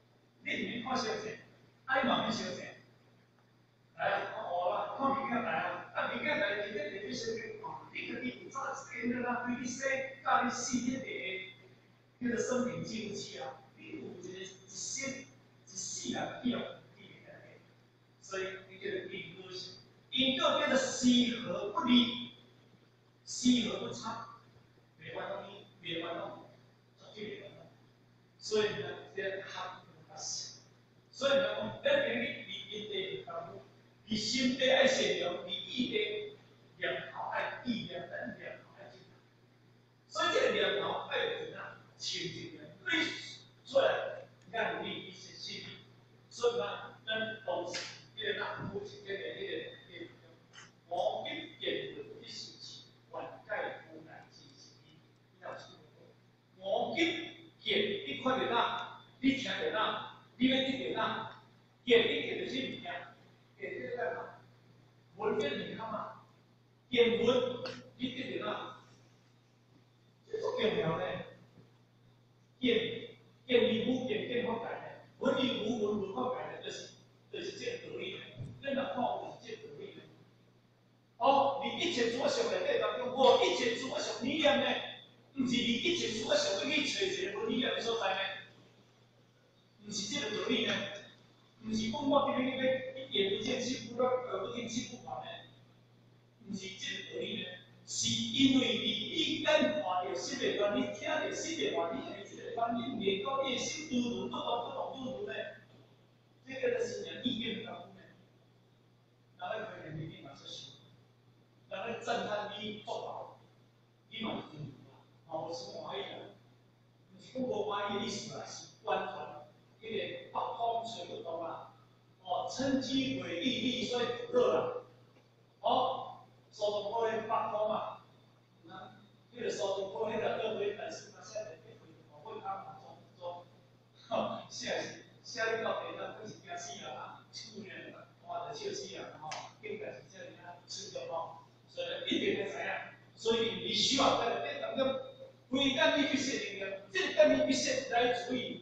你唔免看小姐，啊你嘛免小姐，来啊，看我啦，看物件来啊，啊物件来，直接直接小姐看，你家己有早生了啦，对你生，教你死迄个，叫做生命记录器啊，你有一生一世人记录记录下来，所以你叫做因果性，因果叫做西和不离，西和不差，袂玩到你，袂玩到，绝对袂玩到，所以呢，这合不行。所以讲，咱今日理地功夫，你心地爱善良，你意地良好爱意良，咱良好爱精。所以这个良好爱有怎样清净的，对出来让你一些心理。所以讲，咱当时这个那目前这个黄金言论一时期，灌溉湖南之时，要出黄金言，你看到哪？你听到哪？你要得到哪？言你得到些物件，言这个干嘛？文跟你看嘛，言文你得到哪？这足重要呢。言言语言发改的，文语文发改的，就是这个道理的。咱若看就是这个道理的。哦，你一切所想内底当中，我一切所想理念呢，唔是你一切所想要去找一个无理念的所在呢，唔是这个道理呢。唔是讲我今日要一言一见起步不见起步盘呢，唔是这个道理呢，是因为你眼看到新的话，你听到新的话，你下这个反应连到你的心嘟嘟嘟呢，这个就是人意愿的功夫呢。咱们可能你嘛出想，咱们赞叹你做好，你嘛就做啊，我是欢喜的，唔是讲无欢喜的意思啦，是完全。迄个北方吹不动啊，哦，趁机会利利所以热啦，哦，苏东坡迄北方啊，那迄个苏东坡迄个二位本事，他现在变回我会他嘛做，写到地上不是惊死人啊，厝呢看着笑死人吼，应该是这样吃着吼，所以一定要知影，所以你需要在这当中，非干你必须力量，这干你必须来注意。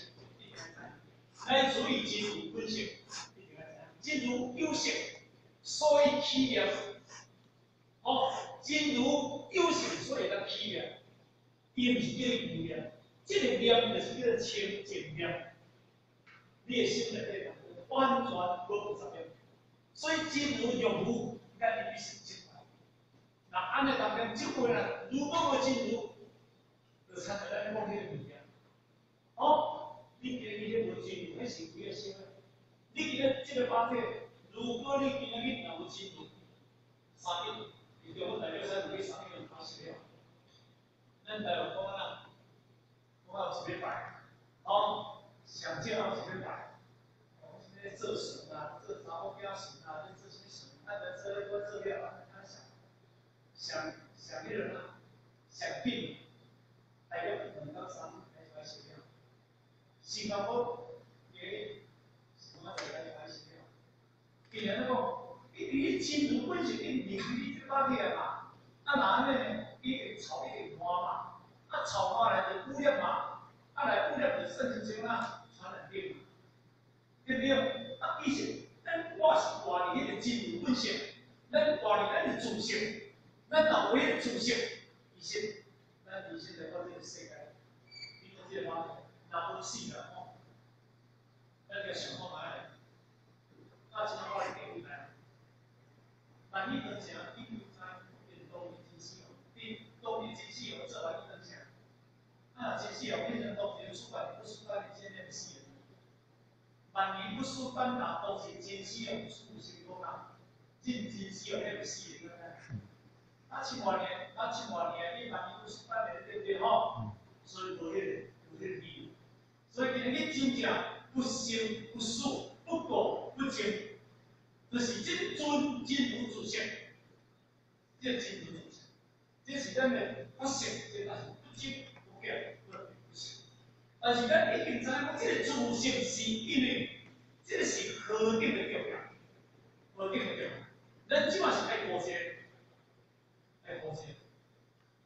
来注意真如本性，真如有性，所以起念。哦，真如有性，所以咱起念，伊毋是叫你念，这个念就是叫做清净念。你的心内底完全无杂念，所以真如用无，咱你必须进来。那安尼当中，即回来，如果无真如，就参照咱讲迄个物件。哦。你今日迄无真如，迄是几个想的？你今日这个班体，如果你今日若有真如，三日，你中午大约使有去三日就考试了。咱台湾讲啊，讲有一礼拜，哦，上少有一礼拜，哦，这个做神啊，做查某囝神啊，你做什么神？啊，咱做我做了啊，咱上迄个啊，上紧，大约2到3日才开始了。新加坡也什么在来开始了？既然讲，你真如本性，你明你这把铁嘛，啊那安尼呢，伊会炒一点花嘛，啊炒花来就污染嘛，啊来污染就甚至像啊传染病嘛，对不对？啊，以前咱我是活伫迄个真如本性，咱活伫咱的自性，咱若有迄个自性，以前咱以前在到这个世界，你讲这个话。若有死了吼，咱就想看卖，啊，即摆我来讲来，万一当时你有知电动的机器哦，电动的机器哦，做完一当时，啊，机器哦变成当时出版不出版的现在死了，万一不出版呐，当时机器哦出现多大，进机器哦那个死了，啊，千万年，你万一不出版的对不对吼？所以无迄个理由。所以今日你真正不生不死不垢不净，就是这个真如自性，这个真如自性，这是咱的不性，这个是不净不净不性。但是咱已经知影，这个自性是因为这个是核定的重要，核定的重要。咱即马是爱高些，爱高些。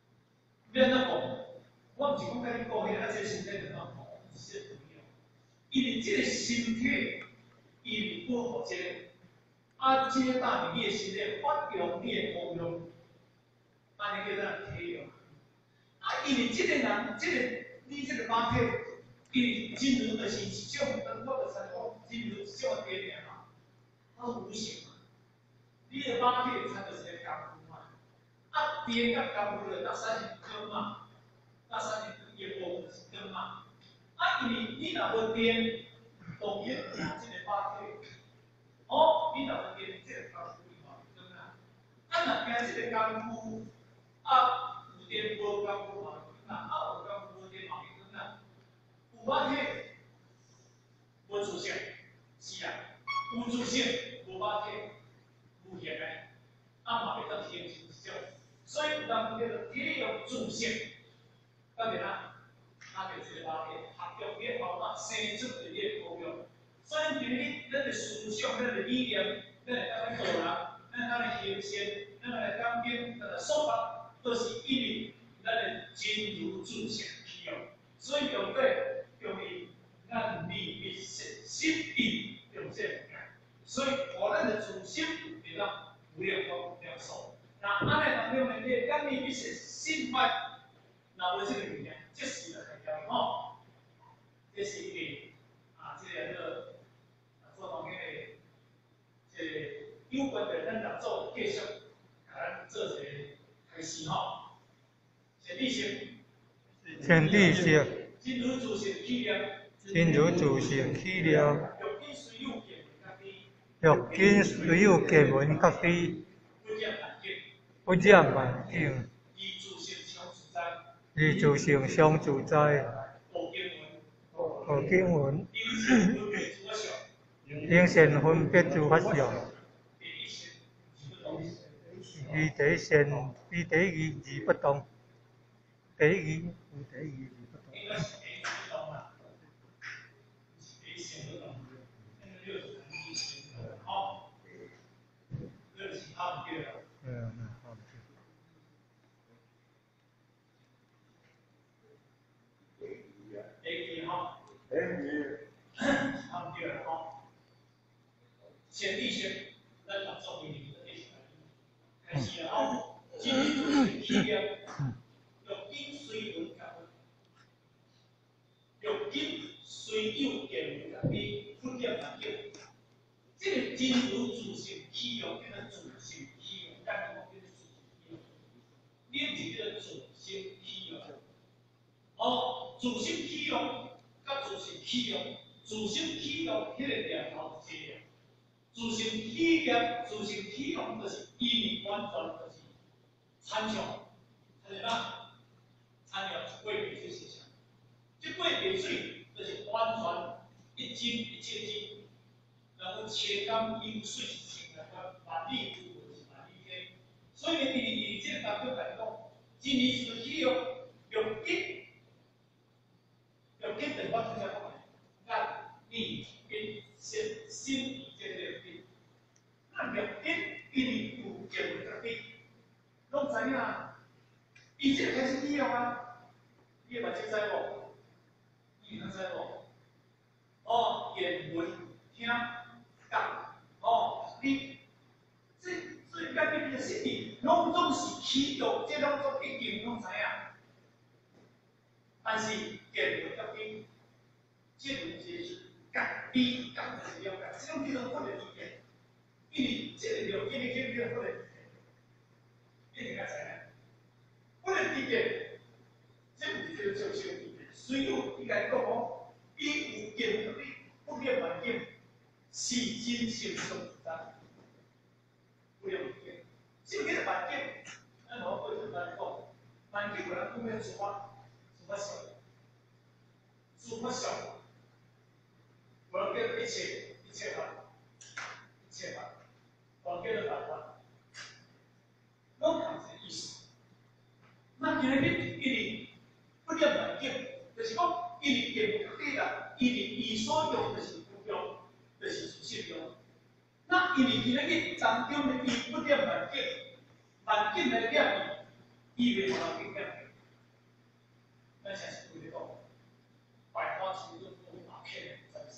免那讲，我毋是讲甲你讲迄个，啊，这身体就当好。是这道理哦。 因为这个身体，因保护这个，这个大你的身体发扬你的功用，安尼叫做体用。因为这个人，你这个肉体，因为真如就是一种，我就才讲，真如一种点名嘛，无形嘛。你的肉体才就是个功夫嘛，电甲功夫就那三是光嘛，那三是业务就是光嘛。因为你若无电，当然这个肉体，你若无电，这个功夫就无光啊。若惊这个功夫，有电无功夫嘛？有功夫无电嘛？会光啊。有肉体，无自性，是啊，有自性，无肉体，无形诶，嘛袂当形成一种。所以有人叫做体育自性，当然啦。就这个肉体合用你方法生出的你的功用，所以今日咱的思想、咱的理念、咱会当做人、咱的行善、咱的感情、咱的说法，都是因为咱的真如自性起用。所以用对于咱利益心意用这物件，所以互咱的自心会当有量数。那安尼当中呢，你咱利益心态，若无这个物件，即时就系了吼。这是一个这个做当今的这有关的咱合作继续，咱做一个开始吼。前提性， 前提性， 真如自性起了， 真如自性起了， 欲紧随有见闻较非， 不染万境，以自性相自在，学经文，应善分别诸法相，与第义不同，第一义不同。 前提性，咱合作面临的第一个开始了吼，今日就是起了，欲紧随闻较欲紧随有见闻较非，不染万境。这个真如自性起用，叫做自性起用，咱讲叫做自性起用。你是叫做自性起用。自性起用，甲自性起用，自性起用，迄个念头是这样。自性起业、自性起用，就是因为完全就是参详，是啥？参详过别水现象。这过别水就是完全一真一切真，然后切干因水是成的，万里无就是万里天。所以呢，你这个当中来讲，真理是起用，用紧等于我头先讲的，按理跟心理这个。咱入紧，因为有见闻较非，拢知影。伊即开始起用你目睭知无？你能知无？言闻听觉，你所以甲你的心理，拢是起用，这拢总一定拢知影。但是见闻较非，这种是觉比觉是了解，这种叫做不能理解。因为这个了解的见不能理解，一定要知影，不能理解，这不是叫做小理解。虽有应该讲，伊有见到你不了环境，是真心相自在，不了理解。什么叫环境？咱我过简单讲，环境有人讲要出发小，出发小，我叫一切法。往叫做台湾，拢同一个意思。那今日因为不了环境，就是讲因为见不对啦，因为伊所用就是不用，就是自性用。那因为今日当中的伊不了环境，环境来了伊袂互人理解。咱常常对咧讲，百花齐放，马客在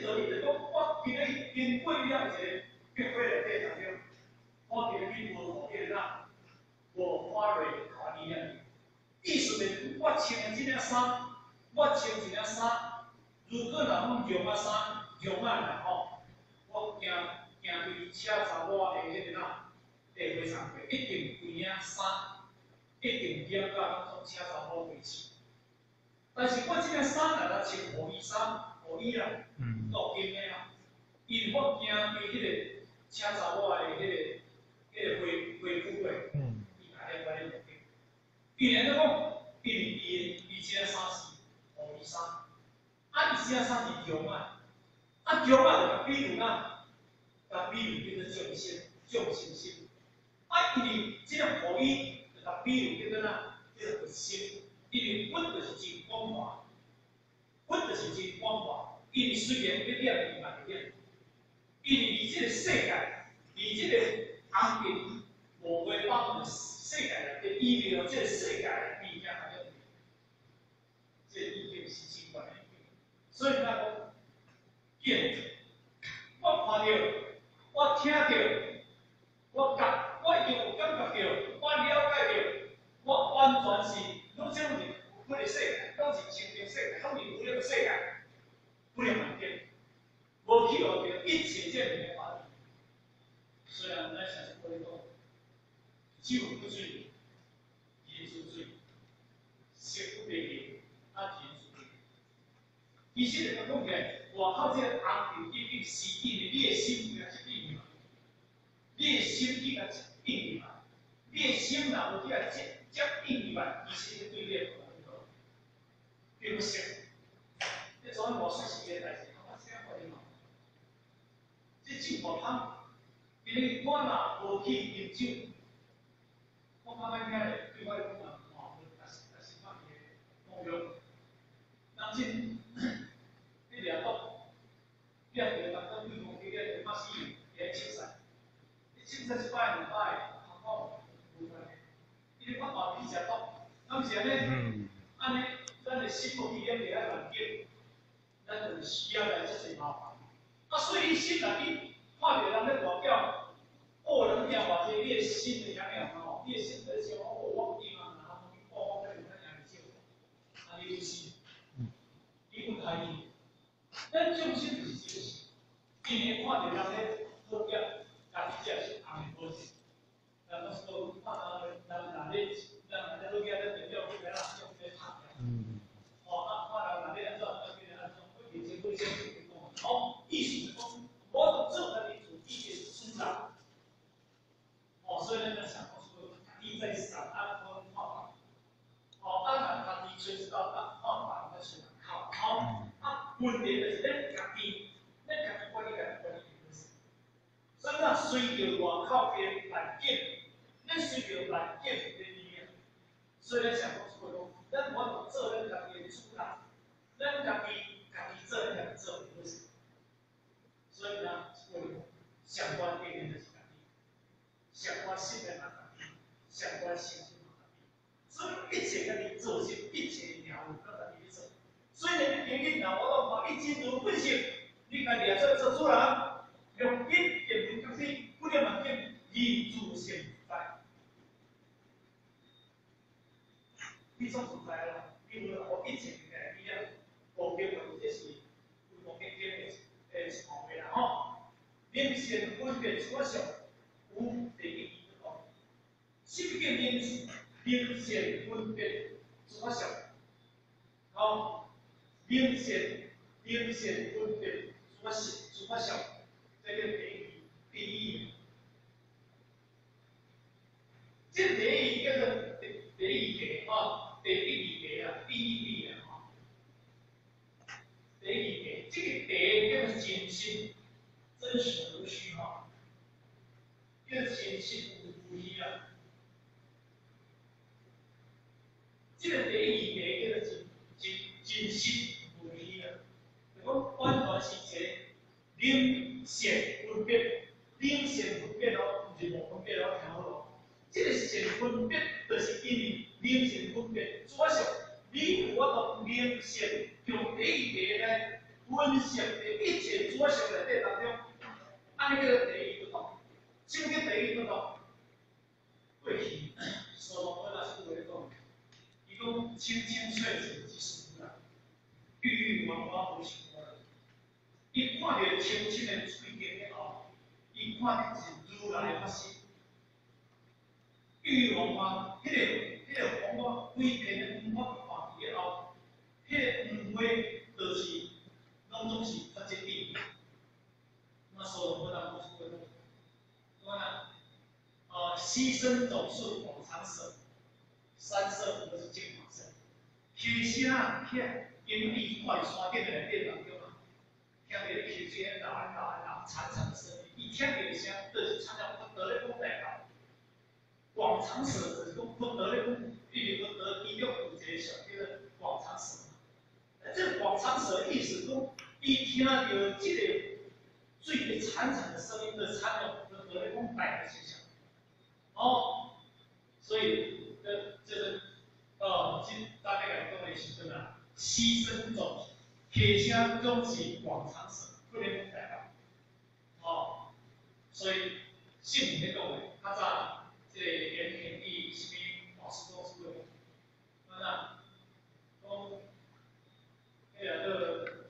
个道理就讲，我今日经过了一个结婚的这场景，我今日去无好嘅啦，无花蕊花一样。意思是，我穿的这件衫，我穿一件衫，如果若讲用啊衫，用啊啦吼，我行对车查某的迄个啦，地非常贵，一定规领衫，一定点到从车查某为止。但是我这件衫若穿雨衣衫、雨衣啦，落金的啊，因为我惊对迄个车查某的迄个恢复过，伊下咧关咧落金。既然讲，因为伊这件衫是雨衣衫，啊，伊这件衫是强啊，啊强啊，就比如呐，比如叫做重心，啊，因为这个雨衣就比如叫做呐，叫做心，因为阮就是真光滑，阮就是真光滑，因为虽然要练伊嘛会练，因为伫这个世界，伫这个红尘无话帮的世界内底，意味着这个世界的物件还要，这个意境是真关的。所以咱讲，见者，我看到，我听到，我已经有感觉到，我了解到，我完全是拢进入迄个世界，拢是清净世界，拢是无那个世界，不能盲点，无去学到一切这物的法理。虽然咱常常讲，酒不醉，言不醉，食不别离，啊，言不别。其实来讲起来，外口这个红尘已经是因为你的心去甲决定嘛，你的心去甲决定嘛，你的心若无去甲决定嘛，其实对你个并不行。你做无算是个代志，我怎可能嘛？这酒无通，因为我若无去饮酒，我慢慢听咧，对我来讲嘛，但是放个目标，当真。你掠到，掠着人讲对方去掠着马死人，也凊彩。你凊彩一摆两摆，好无关系。因为我后面食到，敢是安尼？安尼，咱的心无去念袂遐难咱就需要来这些麻烦。啊，所以你心内面看到人咧大叫，人听话者，你的心会怎样吼？你的心在想，我不应啊，然后我跟人家讲少，安尼就是，你不开心。咱重心就是这个事，因为看到人咧好叫，家己只是红的好事。咱拢说看到人咧好叫咧代表不要让用在拍。看到人咧安怎，以前会先讲，好，意思是讲，我做的民主意见是长，所以呢，想讲说，意在上按方方法，按他的垂直到方法那是好，问题就是咱家己管理的事。所以咱随着外口的环境，咱随着环境的力量，所以咱想讲说，咱我做咱家己的主人，咱家己做，咱家己做的事。所以呢，相关的就是家己，相关性的嘛家己，相关性的嘛家己。所以一切家己做事，一切了无咱家己做。虽然你今日若我讲一斤如本性，你家己做主人，用一点不就是不能满点，以主现在。你种存在了，因为我一切的力量，我给我这是我给的行为啦吼。明显分别所想，有第一义的讲，什么叫明显分别所想？明显分别所想，这个第一。这第一叫做第一个第一个啊，第一个啊，第一个，这个第叫做真心，真实无虚哈，叫真心无虚啊。这个第一个叫做真心无虚啊，就讲完全是一个明显分别，明显分别哦，不是无分别哦，听好咯。这个显分别，就是因为明显分别，主要是你我都明显用第一个来分析的一切主项内底当中，安尼叫做第一不同。什么叫第一不同？过去所罗门老师有咧讲，伊讲清清脆脆即是无啦，郁郁寡寡无是无啦。伊看到清清的水景了后，伊看到是如来发心。郁郁寡寡，迄个黄花规片的黄花看去了后，迄个黄花就是拢总是发一定。那所罗门老师说的，说呢？牺牲总是往常舍，三舍不是净法舍。其实啊，因为看山顶的内底当中啊，听到咧其实啦惨惨的声音，伊听到的声，就是参照不得咧讲代号。往常舍就是讲不得咧讲，因为不得伊用有一个小叫做往常舍。这往常舍意思讲，伊听到这个最惨惨的声音，就是参照不得咧讲代的现象。所以这个大概来讲的是真啊，牺牲总牺牲总是往常事，不能讲代表。所以信里面讲的，较早这个言行伊什么老师讲出的，讲迄个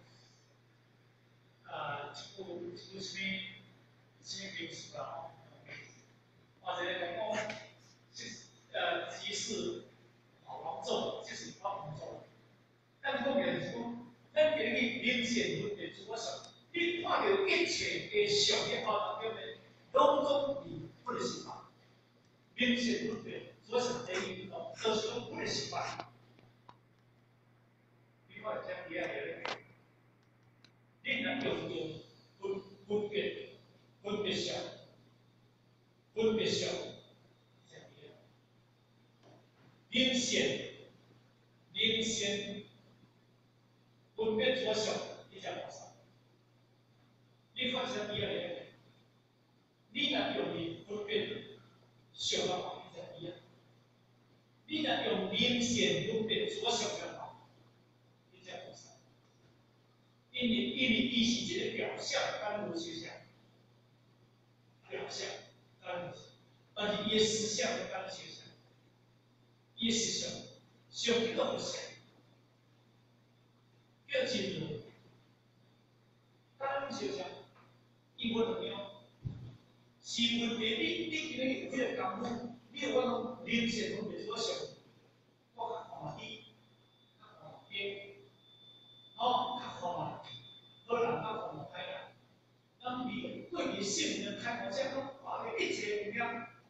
一部什么名书啦，或者讲即是王众，即是王众。咱讲嘅就是讲，咱今日明显分别自我想，你看到一切嘅相嘅后当中呢，拢总是不能失败。明显分别自我想第一运动，就是讲不能失败。你看像第二个，你若用分别想，明显分别所想，你才马上。你看像第二个，你若用你分别想的话，你才一样。你若用明显分别所想的话，你才马上。因为伊是这个表象干无实相，表象干无实，而且伊实相干实相，伊实相想一个不想。叫真如，干实相，伊无能量，是问题你今日有这个功夫，你有法度明显分别所想，我较看伊，较看伊，较看嘛，好人较看嘛歹人，咱对于性命的开放性，讲看到一切物件，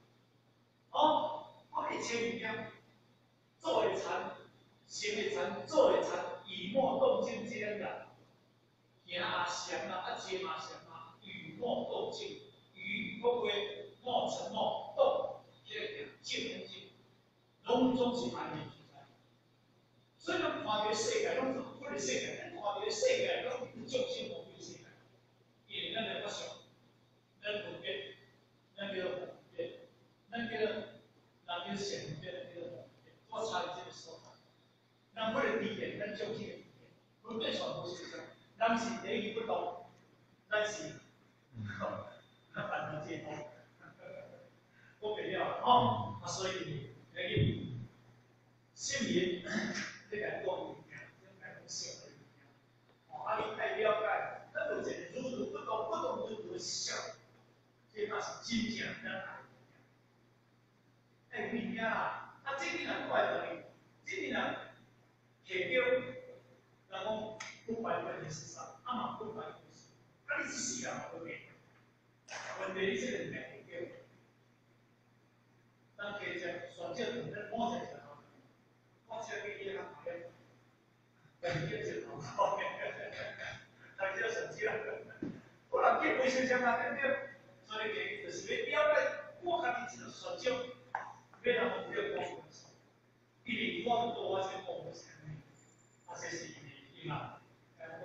看一切物件，做会残，行会残，做会残。以莫动静间的，行啊想啊，接嘛想啊，与莫动静，与不归，莫沉默动，这个静跟静，拢总是安尼存在。所以咱看到世界拢是不是世界，咱看到世界拢是众生无非世界，因为咱来发想，咱分别，咱叫分别，咱叫想分别，咱叫分别，我差这个说法。咱不能理解，咱就去分别全部是啥？咱是第一不懂，咱是反正接通，我不了所以那个心灵这个讲物件，这个小的物件，你太了解，咱就一个如不懂如想，这那是真正咱爱物件啦，这个人怪的，这个人。摕到，人讲不怀问题是啥？嘛不怀问题，你是死人无问题，问题你这个人摕到，咱摕只选择同咱摸在上，摸起来比伊较好咧，但是这是好好嘅，但是要省钱啦，不然结婚生啥嘛，对不对？所以建议就是要了解我家己一个选择，要让我不要讲。因为我多我先讲我先。这是伊嘛，我们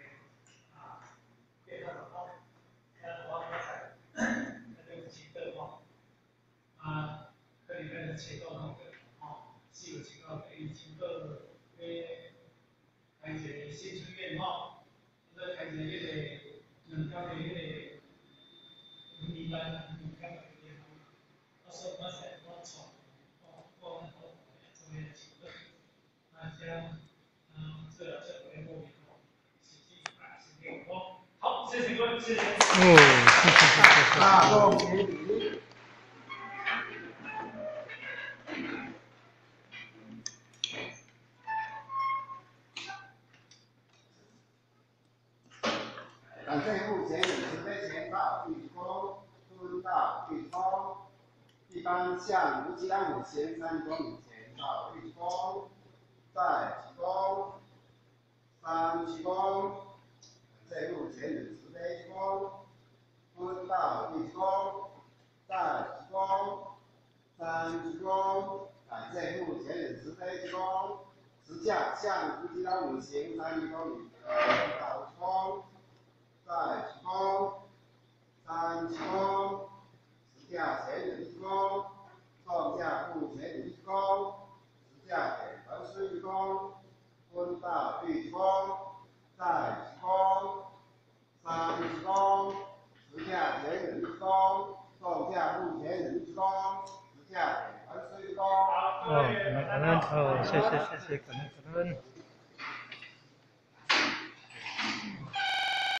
对他好，我在那个情德嘛，跟里面的情德那个是有情德，情德还有一些新春愿在开一个迄个两条的迄个文理班，两条的那个，到时候我在我创，我做那个情况，那像这回过以后，实际是给我好，谢谢各位，谢谢。 哦，谢谢谢谢。 大众协理。感谢目前准备前到预工，分到预工，一般向无极安5前3公里前到预工，再启工，3启工，感谢目前准备工，分到预工，再启工，3启工，感谢目前准备工，实价向无极安5前3公里到预工。再启工，3启工，实价前人一工，送价付前人一工，实价给凡是一工，分到预工，再启工，3启工，实价前人一工，送价付前人一工，实价给凡是一工。 哦，感恩，哦，谢谢谢谢，感恩感恩。